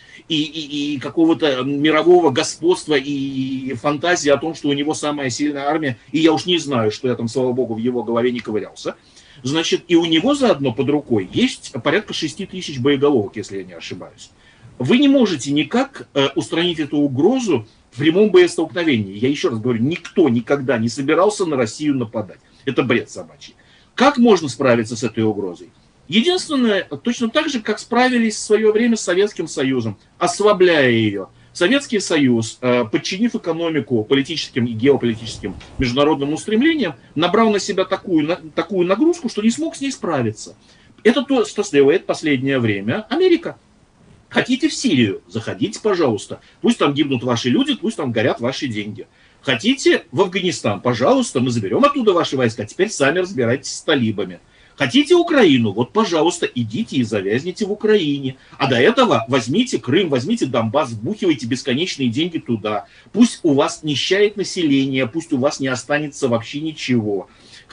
и какого-то мирового господства и фантазии о том, что у него самая сильная армия. И я уж не знаю, что я там, слава богу, в его голове не ковырялся. Значит, и у него заодно под рукой есть порядка 6 тысяч боеголовок, если я не ошибаюсь. Вы не можете никак устранить эту угрозу в прямом боестолкновении. Я еще раз говорю, никто никогда не собирался на Россию нападать. Это бред собачий. Как можно справиться с этой угрозой? Единственное, точно так же, как справились в свое время с Советским Союзом, ослабляя ее. Советский Союз, подчинив экономику политическим и геополитическим международным устремлениям, набрал на себя такую нагрузку, что не смог с ней справиться. Это то, что делает в последнее время Америка. Хотите в Сирию? Заходите, пожалуйста. Пусть там гибнут ваши люди, пусть там горят ваши деньги. Хотите в Афганистан? Пожалуйста, мы заберем оттуда ваши войска, теперь сами разбирайтесь с талибами. Хотите Украину? Вот, пожалуйста, идите и завязните в Украине. А до этого возьмите Крым, возьмите Донбасс, вбухивайте бесконечные деньги туда. Пусть у вас нищает население, пусть у вас не останется вообще ничего.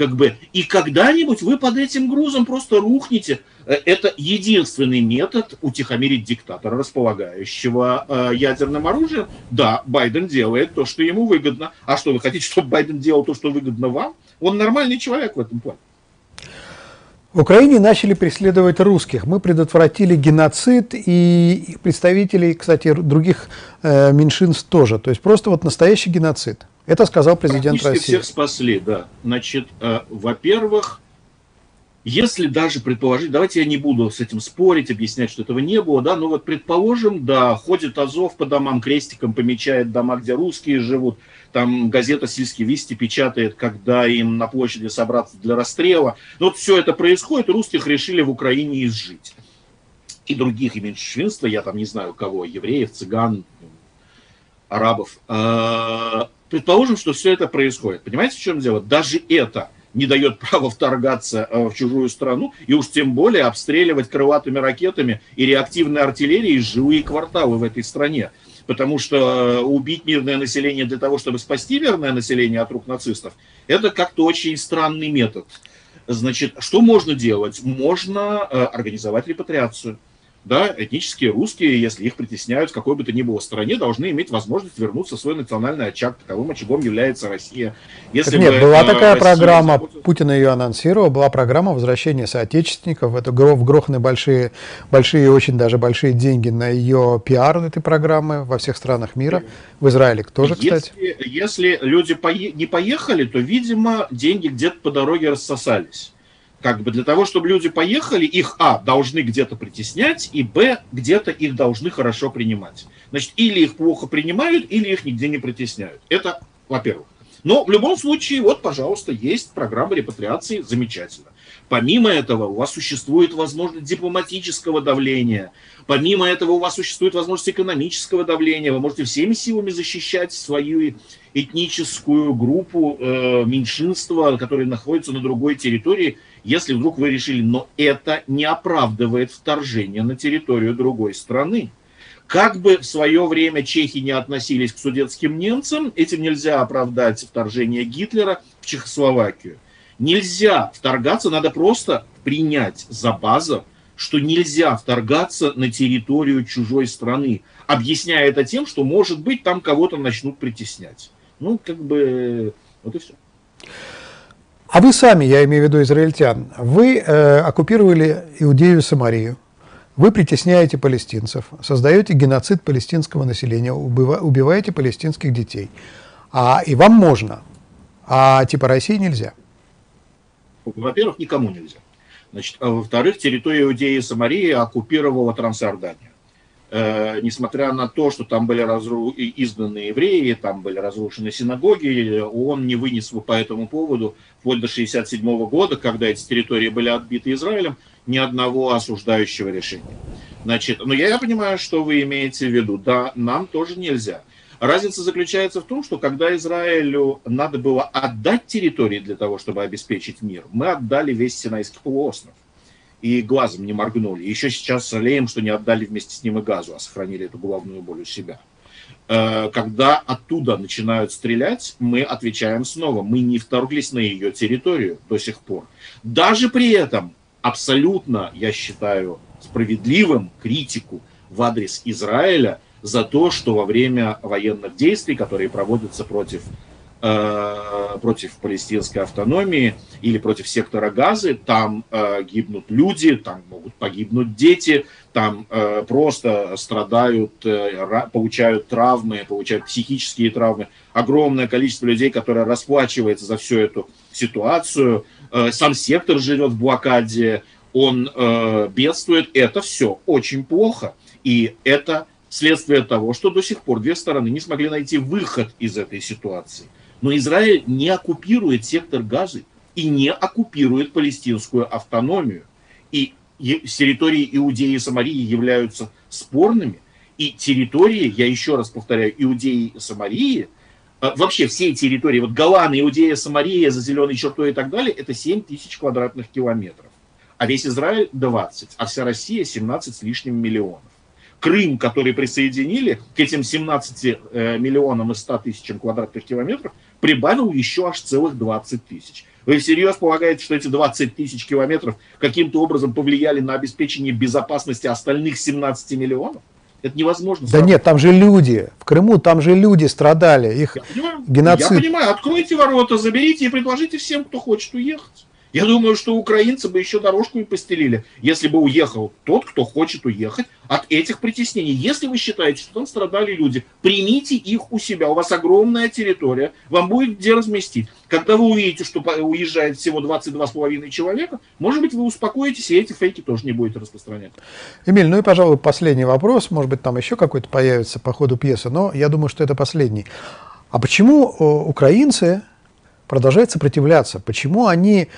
И когда-нибудь вы под этим грузом просто рухнете. Это единственный метод утихомирить диктатора, располагающего ядерным оружием. Да, Байден делает то, что ему выгодно. А что, вы хотите, чтобы Байден делал то, что выгодно вам? Он нормальный человек в этом плане. В Украине начали преследовать русских. Мы предотвратили геноцид и представителей, кстати, других меньшинств тоже. То есть просто вот настоящий геноцид. Это сказал президент России. Всех спасли, да. Значит, во-первых, если даже предположить, давайте я не буду с этим спорить, объяснять, что этого не было, да, но вот предположим, да, ходит Азов по домам, крестиком помечает дома, где русские живут, там газета «Сельские вести» печатает, когда им на площади собраться для расстрела. Но вот все это происходит, и русских решили в Украине изжить. И других, и меньшинства, я там не знаю кого, евреев, цыган, арабов. Предположим, что все это происходит. Понимаете, в чем дело? Даже это не дает права вторгаться в чужую страну, и уж тем более обстреливать крылатыми ракетами и реактивной артиллерией жилые кварталы в этой стране. Потому что убить мирное население для того, чтобы спасти мирное население от рук нацистов, это как-то очень странный метод. Значит, что можно делать? Можно организовать репатриацию. Да, этнические русские, если их притесняют в какой бы то ни было стране, должны иметь возможность вернуться в свой национальный очаг. Таковым очагом является Россия. Если Нет, была такая Россия программа, Путин ее анонсировал, была программа возвращения соотечественников. Это вгроханы большие, очень даже большие деньги на ее пиар этой программы во всех странах мира. В Израиле тоже, кстати. Если люди не поехали, то, видимо, деньги где-то по дороге рассосались. Как бы для того, чтобы люди поехали, их, должны где-то притеснять, и, где-то их должны хорошо принимать. Значит, или их плохо принимают, или их нигде не притесняют. Это, во-первых. Но в любом случае, вот, пожалуйста, есть программа репатриации, замечательно. Помимо этого, у вас существует возможность дипломатического давления. Помимо этого, у вас существует возможность экономического давления. Вы можете всеми силами защищать свою этническую группу меньшинства, которые находятся на другой территории, если вдруг вы решили. Но это не оправдывает вторжение на территорию другой страны. Как бы в свое время чехи не относились к судетским немцам, этим нельзя оправдать вторжение Гитлера в Чехословакию. Нельзя вторгаться, надо просто принять за базу, что нельзя вторгаться на территорию чужой страны, объясняя это тем, что, может быть, там кого-то начнут притеснять. Ну, как бы, вот и все. А вы сами, я имею в виду израильтян, вы оккупировали Иудею и Самарию, вы притесняете палестинцев, создаете геноцид палестинского населения, убиваете палестинских детей. И вам можно, а типа России нельзя. Во-первых, никому нельзя. Значит, во-вторых, территория Иудеи и Самарии оккупировала Трансиорданию. Несмотря на то, что там были изгнаны евреи, там были разрушены синагоги, ООН не вынес по этому поводу вплоть до 1967 года, когда эти территории были отбиты Израилем, ни одного осуждающего решения. Значит, но я понимаю, что вы имеете в виду. Да, нам тоже нельзя. Разница заключается в том, что когда Израилю надо было отдать территории для того, чтобы обеспечить мир, мы отдали весь Синайский полуостров. И глазом не моргнули. Еще сейчас жалеем, что не отдали вместе с ним и Газу, а сохранили эту главную боль у себя. Когда оттуда начинают стрелять, мы отвечаем снова. Мы не вторглись на ее территорию до сих пор. Даже при этом абсолютно, я считаю, справедливым критику в адрес Израиля за то, что во время военных действий, которые проводятся против палестинской автономии или против сектора Газы, там гибнут люди, там могут погибнуть дети, там просто страдают, получают травмы, получают психические травмы. Огромное количество людей, которое расплачивается за всю эту ситуацию. Сам сектор живет в блокаде, он бедствует. Это все очень плохо. И это следствие того, что до сих пор две стороны не смогли найти выход из этой ситуации. Но Израиль не оккупирует сектор Газы и не оккупирует палестинскую автономию. И территории Иудеи и Самарии являются спорными. И территории, я еще раз повторяю, Иудеи и Самарии, вообще все территории, вот Голан, Иудея, Самария, за зеленой чертой и так далее, это 7 тысяч квадратных километров. А весь Израиль 20, а вся Россия 17 с лишним миллионов. Крым, который присоединили к этим 17 миллионам и 100 тысячам квадратных километров, прибавил еще аж целых 20 тысяч. Вы всерьез полагаете, что эти 20 тысяч километров каким-то образом повлияли на обеспечение безопасности остальных 17 миллионов? Это невозможно. Да нет, там же люди. В Крыму там же люди страдали. Их геноцид. Я понимаю. Откройте ворота, заберите и предложите всем, кто хочет уехать. Я думаю, что украинцы бы еще дорожку и постелили, если бы уехал тот, кто хочет уехать от этих притеснений. Если вы считаете, что там страдали люди, примите их у себя. У вас огромная территория, вам будет где разместить. Когда вы увидите, что уезжает всего 22,5 человека, может быть, вы успокоитесь, и эти фейки тоже не будете распространять. Эмиль, ну и, пожалуй, последний вопрос. Может быть, там еще какой-то появится по ходу пьесы, но я думаю, что это последний. А почему украинцы продолжают сопротивляться? Почему они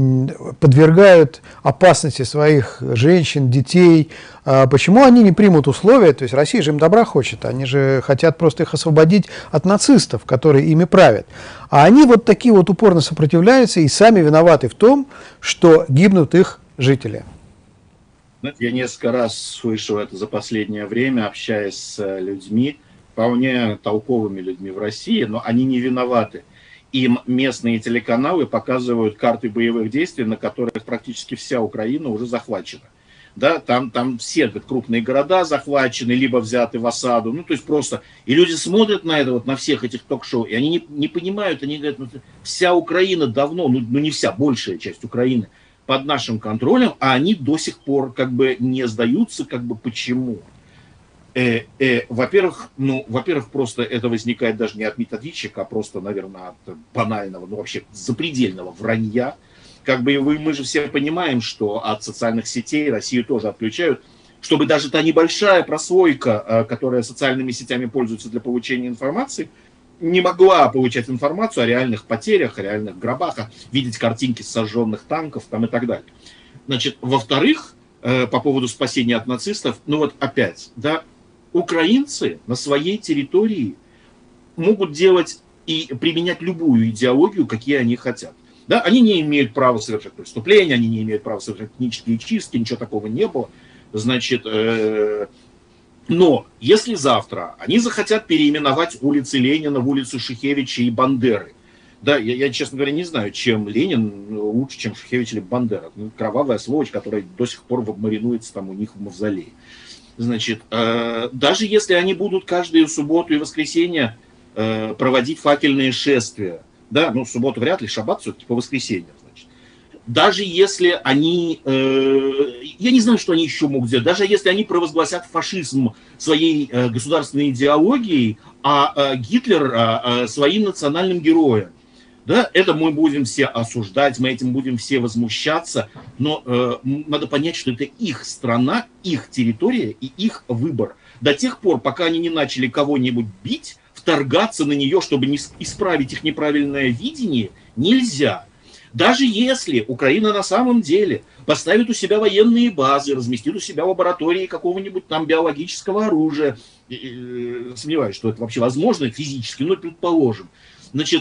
подвергают опасности своих женщин, детей? Почему они не примут условия? То есть Россия же им добра хочет, они же хотят просто их освободить от нацистов, которые ими правят. А они вот такие вот упорно сопротивляются и сами виноваты в том, что гибнут их жители. Я несколько раз слышал это за последнее время, общаясь с людьми. вполне толковыми людьми в России, но они не виноваты. Им местные телеканалы показывают карты боевых действий, на которых практически вся Украина уже захвачена. Да, там все крупные города захвачены, либо взяты в осаду. Ну, то есть просто... И люди смотрят на это, вот на всех этих ток-шоу, и они не понимают, они говорят, ну, вся Украина давно, ну не вся, большая часть Украины под нашим контролем, а они до сих пор как бы не сдаются, как бы почему? Во-первых, просто это возникает даже не от методичек, а просто, наверное, от банального, ну вообще запредельного вранья. Как бы мы же все понимаем, что от социальных сетей Россию тоже отключают, чтобы даже та небольшая прослойка, которая социальными сетями пользуется для получения информации, не могла получать информацию о реальных потерях, о реальных гробах, видеть картинки сожженных танков там, и так далее. Значит, во-вторых, по поводу спасения от нацистов, ну вот опять, да, украинцы на своей территории могут делать и применять любую идеологию, какие они хотят. Да, они не имеют права совершать преступления, они не имеют права совершать этнические чистки, ничего такого не было. Значит, но если завтра они захотят переименовать улицы Ленина в улицу Шухевича и Бандеры, да, я, честно говоря, не знаю, чем Ленин лучше, чем Шухевич или Бандера. Ну, кровавая сволочь, которая до сих пор маринуется там у них в мавзолее. Значит, даже если они будут каждую субботу и воскресенье проводить факельные шествия, да, ну, в субботу вряд ли, шаббат все-таки по воскресеньям, значит. Даже если они, я не знаю, что они еще могут сделать, даже если они провозгласят фашизм своей государственной идеологией, а Гитлер своим национальным героем, да, это мы будем все осуждать, мы этим будем все возмущаться, но надо понять, что это их страна, их территория и их выбор. До тех пор, пока они не начали кого-нибудь бить, вторгаться на нее, чтобы не исправить их неправильное видение, нельзя. Даже если Украина на самом деле поставит у себя военные базы, разместит у себя лаборатории какого-нибудь там биологического оружия, сомневаюсь, что это вообще возможно физически, но предположим. Значит,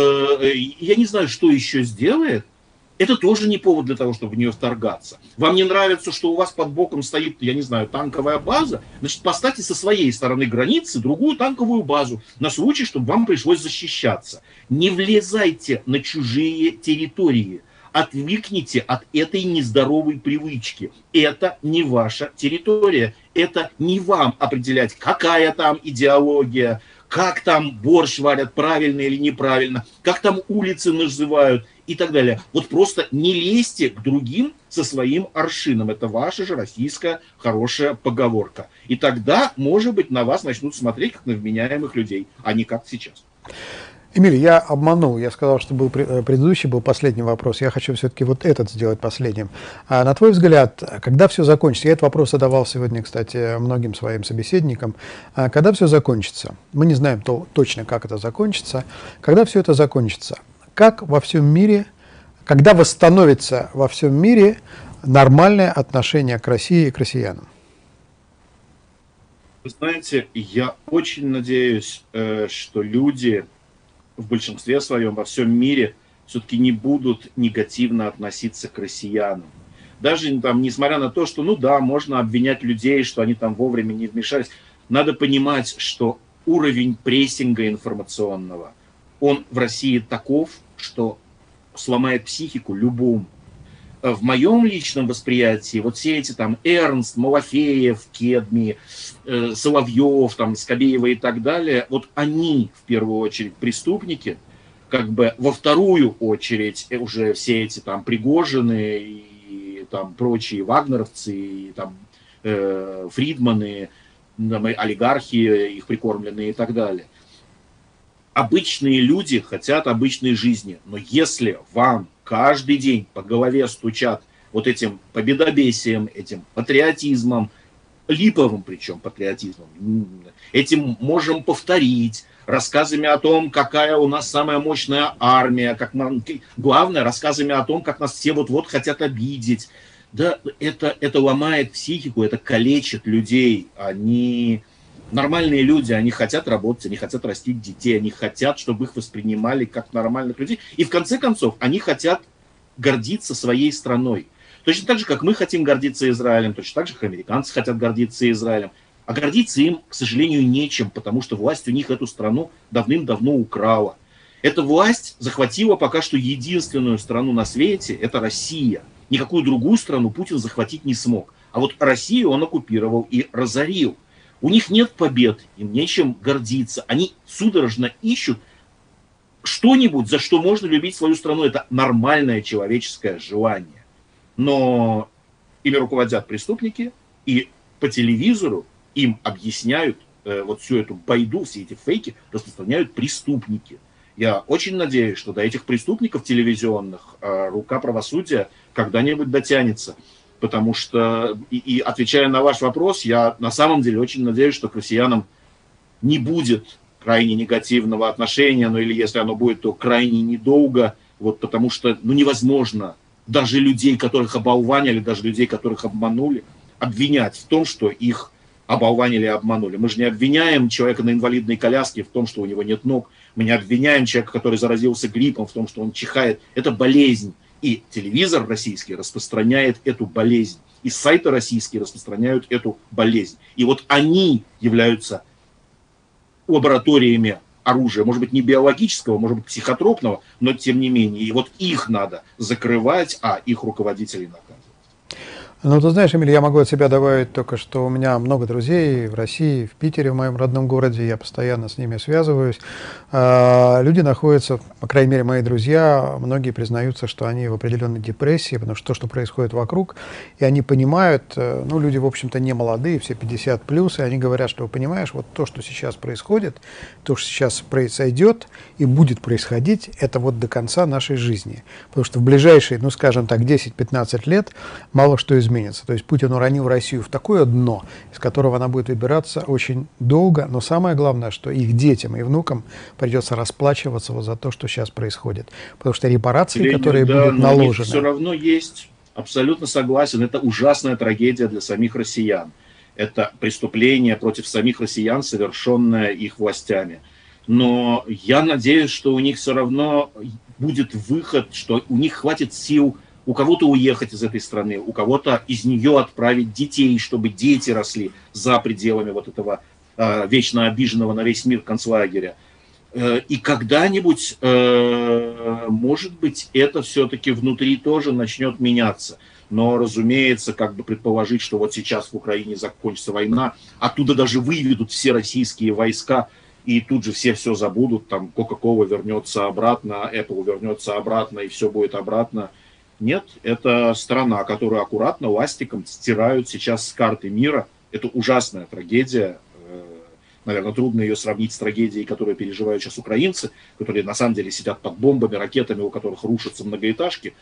я не знаю, что еще сделает. Это тоже не повод для того, чтобы в нее вторгаться. Вам не нравится, что у вас под боком стоит, я не знаю, танковая база? Значит, поставьте со своей стороны границы другую танковую базу на случай, чтобы вам пришлось защищаться. Не влезайте на чужие территории. Отвыкните от этой нездоровой привычки. Это не ваша территория. Это не вам определять, какая там идеология, как там борщ варят, правильно или неправильно, как там улицы называют и так далее. Вот просто не лезьте к другим со своим аршином. Это ваша же российская хорошая поговорка. И тогда, может быть, на вас начнут смотреть как на вменяемых людей, а не как сейчас. Эмиль, я обманул, я сказал, что был предыдущий, был последний вопрос, я хочу все-таки вот этот сделать последним. А на твой взгляд, когда все закончится, я этот вопрос задавал сегодня, кстати, многим своим собеседникам, когда все закончится, мы не знаем точно, как это закончится, когда все это закончится, как во всем мире, когда восстановится во всем мире нормальное отношение к России и к россиянам? Вы знаете, я очень надеюсь, что люди в большинстве своем во всем мире все-таки не будут негативно относиться к россиянам. Даже там, несмотря на то, что, ну да, можно обвинять людей, что они там вовремя не вмешались, надо понимать, что уровень прессинга информационного, он в России таков, что сломает психику любому. В моем личном восприятии вот все эти там Эрнст, Малафеев, Кедми, Соловьев, там, Скобеева и так далее, вот они в первую очередь преступники, как бы во вторую очередь уже все эти там Пригожины и там прочие вагнеровцы, и там Фридманы, там, олигархи, их прикормленные и так далее. Обычные люди хотят обычной жизни, но если вам каждый день по голове стучат вот этим победобесием, этим патриотизмом, липовым причем патриотизмом, этим можем повторить, рассказами о том, какая у нас самая мощная армия, главное, рассказами о том, как нас все вот-вот хотят обидеть, да, это ломает психику, это калечит людей, они... Нормальные люди, они хотят работать, они хотят растить детей, они хотят, чтобы их воспринимали как нормальных людей. И в конце концов, они хотят гордиться своей страной. Точно так же, как мы хотим гордиться Израилем, точно так же, как американцы хотят гордиться Израилем. А гордиться им, к сожалению, нечем, потому что власть у них эту страну давным-давно украла. Эта власть захватила пока что единственную страну на свете, это Россия. Никакую другую страну Путин захватить не смог. А вот Россию он оккупировал и разорил. У них нет побед, им нечем гордиться. Они судорожно ищут что-нибудь, за что можно любить свою страну. Это нормальное человеческое желание. Но ими руководят преступники, и по телевизору им объясняют вот всю эту байду, все эти фейки распространяют преступники. Я очень надеюсь, что до этих преступников телевизионных рука правосудия когда-нибудь дотянется. Потому что, и отвечая на ваш вопрос, я на самом деле очень надеюсь, что к россиянам не будет крайне негативного отношения, ну или если оно будет, то крайне недолго, вот, потому что невозможно даже людей, которых оболванили, даже людей, которых обманули, обвинять в том, что их оболванили и обманули. Мы же не обвиняем человека на инвалидной коляске в том, что у него нет ног. Мы не обвиняем человека, который заразился гриппом, в том, что он чихает. Это болезнь. И телевизор российский распространяет эту болезнь. И сайты российские распространяют эту болезнь. И вот они являются лабораториями оружия. Может быть, не биологического, может быть, психотропного, но тем не менее. И вот их надо закрывать, а их руководителей наказывать. Ну, ты знаешь, Эмиль, я могу от себя добавить только, что у меня много друзей в России, в Питере, в моем родном городе, я постоянно с ними связываюсь. Люди находятся, по крайней мере, мои друзья, многие признаются, что они в определенной депрессии, потому что то, что происходит вокруг, и они понимают, ну, люди, в общем-то, не молодые, все 50+, и они говорят, что, понимаешь, вот то, что сейчас происходит, то, что сейчас произойдет и будет происходить, это вот до конца нашей жизни. Потому что в ближайшие, ну, скажем так, 10-15 лет мало что изменится. То есть Путин уронил Россию в такое дно, из которого она будет выбираться очень долго, но самое главное, что их детям и внукам придется расплачиваться вот за то, что сейчас происходит. Потому что репарации, которые будут наложены... Все равно есть, абсолютно согласен, это ужасная трагедия для самих россиян. Это преступление против самих россиян, совершенное их властями. Но я надеюсь, что у них все равно будет выход, что у них хватит сил у кого-то уехать из этой страны, у кого-то из нее отправить детей, чтобы дети росли за пределами вот этого вечно обиженного на весь мир концлагеря. И когда-нибудь, может быть, это все-таки внутри тоже начнет меняться. Но, разумеется, как бы предположить, что вот сейчас в Украине закончится война, оттуда даже выведут все российские войска, и тут же все забудут, там Coca-Cola вернется обратно, Apple вернется обратно, и все будет обратно. Нет, это страна, которую аккуратно ластиком стирают сейчас с карты мира. Это ужасная трагедия. Наверное, трудно ее сравнить с трагедией, которую переживают сейчас украинцы, которые на самом деле сидят под бомбами, ракетами, у которых рушатся многоэтажки.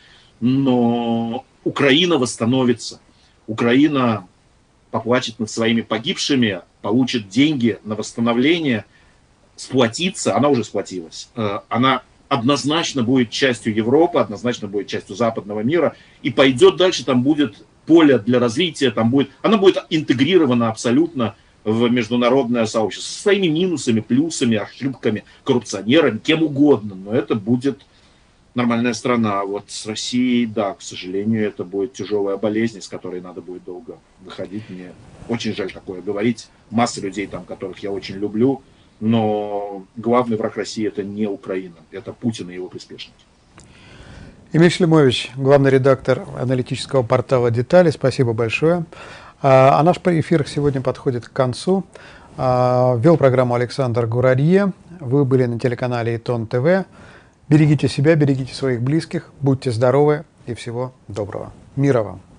Но Украина восстановится. Украина поплачет над своими погибшими, получит деньги на восстановление, сплотится. Она уже сплотилась. Она однозначно будет частью Европы, однозначно будет частью западного мира и пойдет дальше, там будет поле для развития, она будет интегрирована абсолютно в международное сообщество со своими минусами, плюсами, ошибками, коррупционерами, кем угодно, но это будет нормальная страна. Вот с Россией, да, к сожалению, это будет тяжелая болезнь, с которой надо будет долго выходить. Мне очень жаль такое говорить. Масса людей там, которых я очень люблю, но главный враг России — это не Украина, это Путин и его приспешники. Эмиль Шлимович, главный редактор аналитического портала «Детали», спасибо большое. А наш эфир сегодня подходит к концу. Вел программу Александр Гурарье. Вы были на телеканале Итон ТВ. Берегите себя, берегите своих близких, будьте здоровы и всего доброго. Мира вам!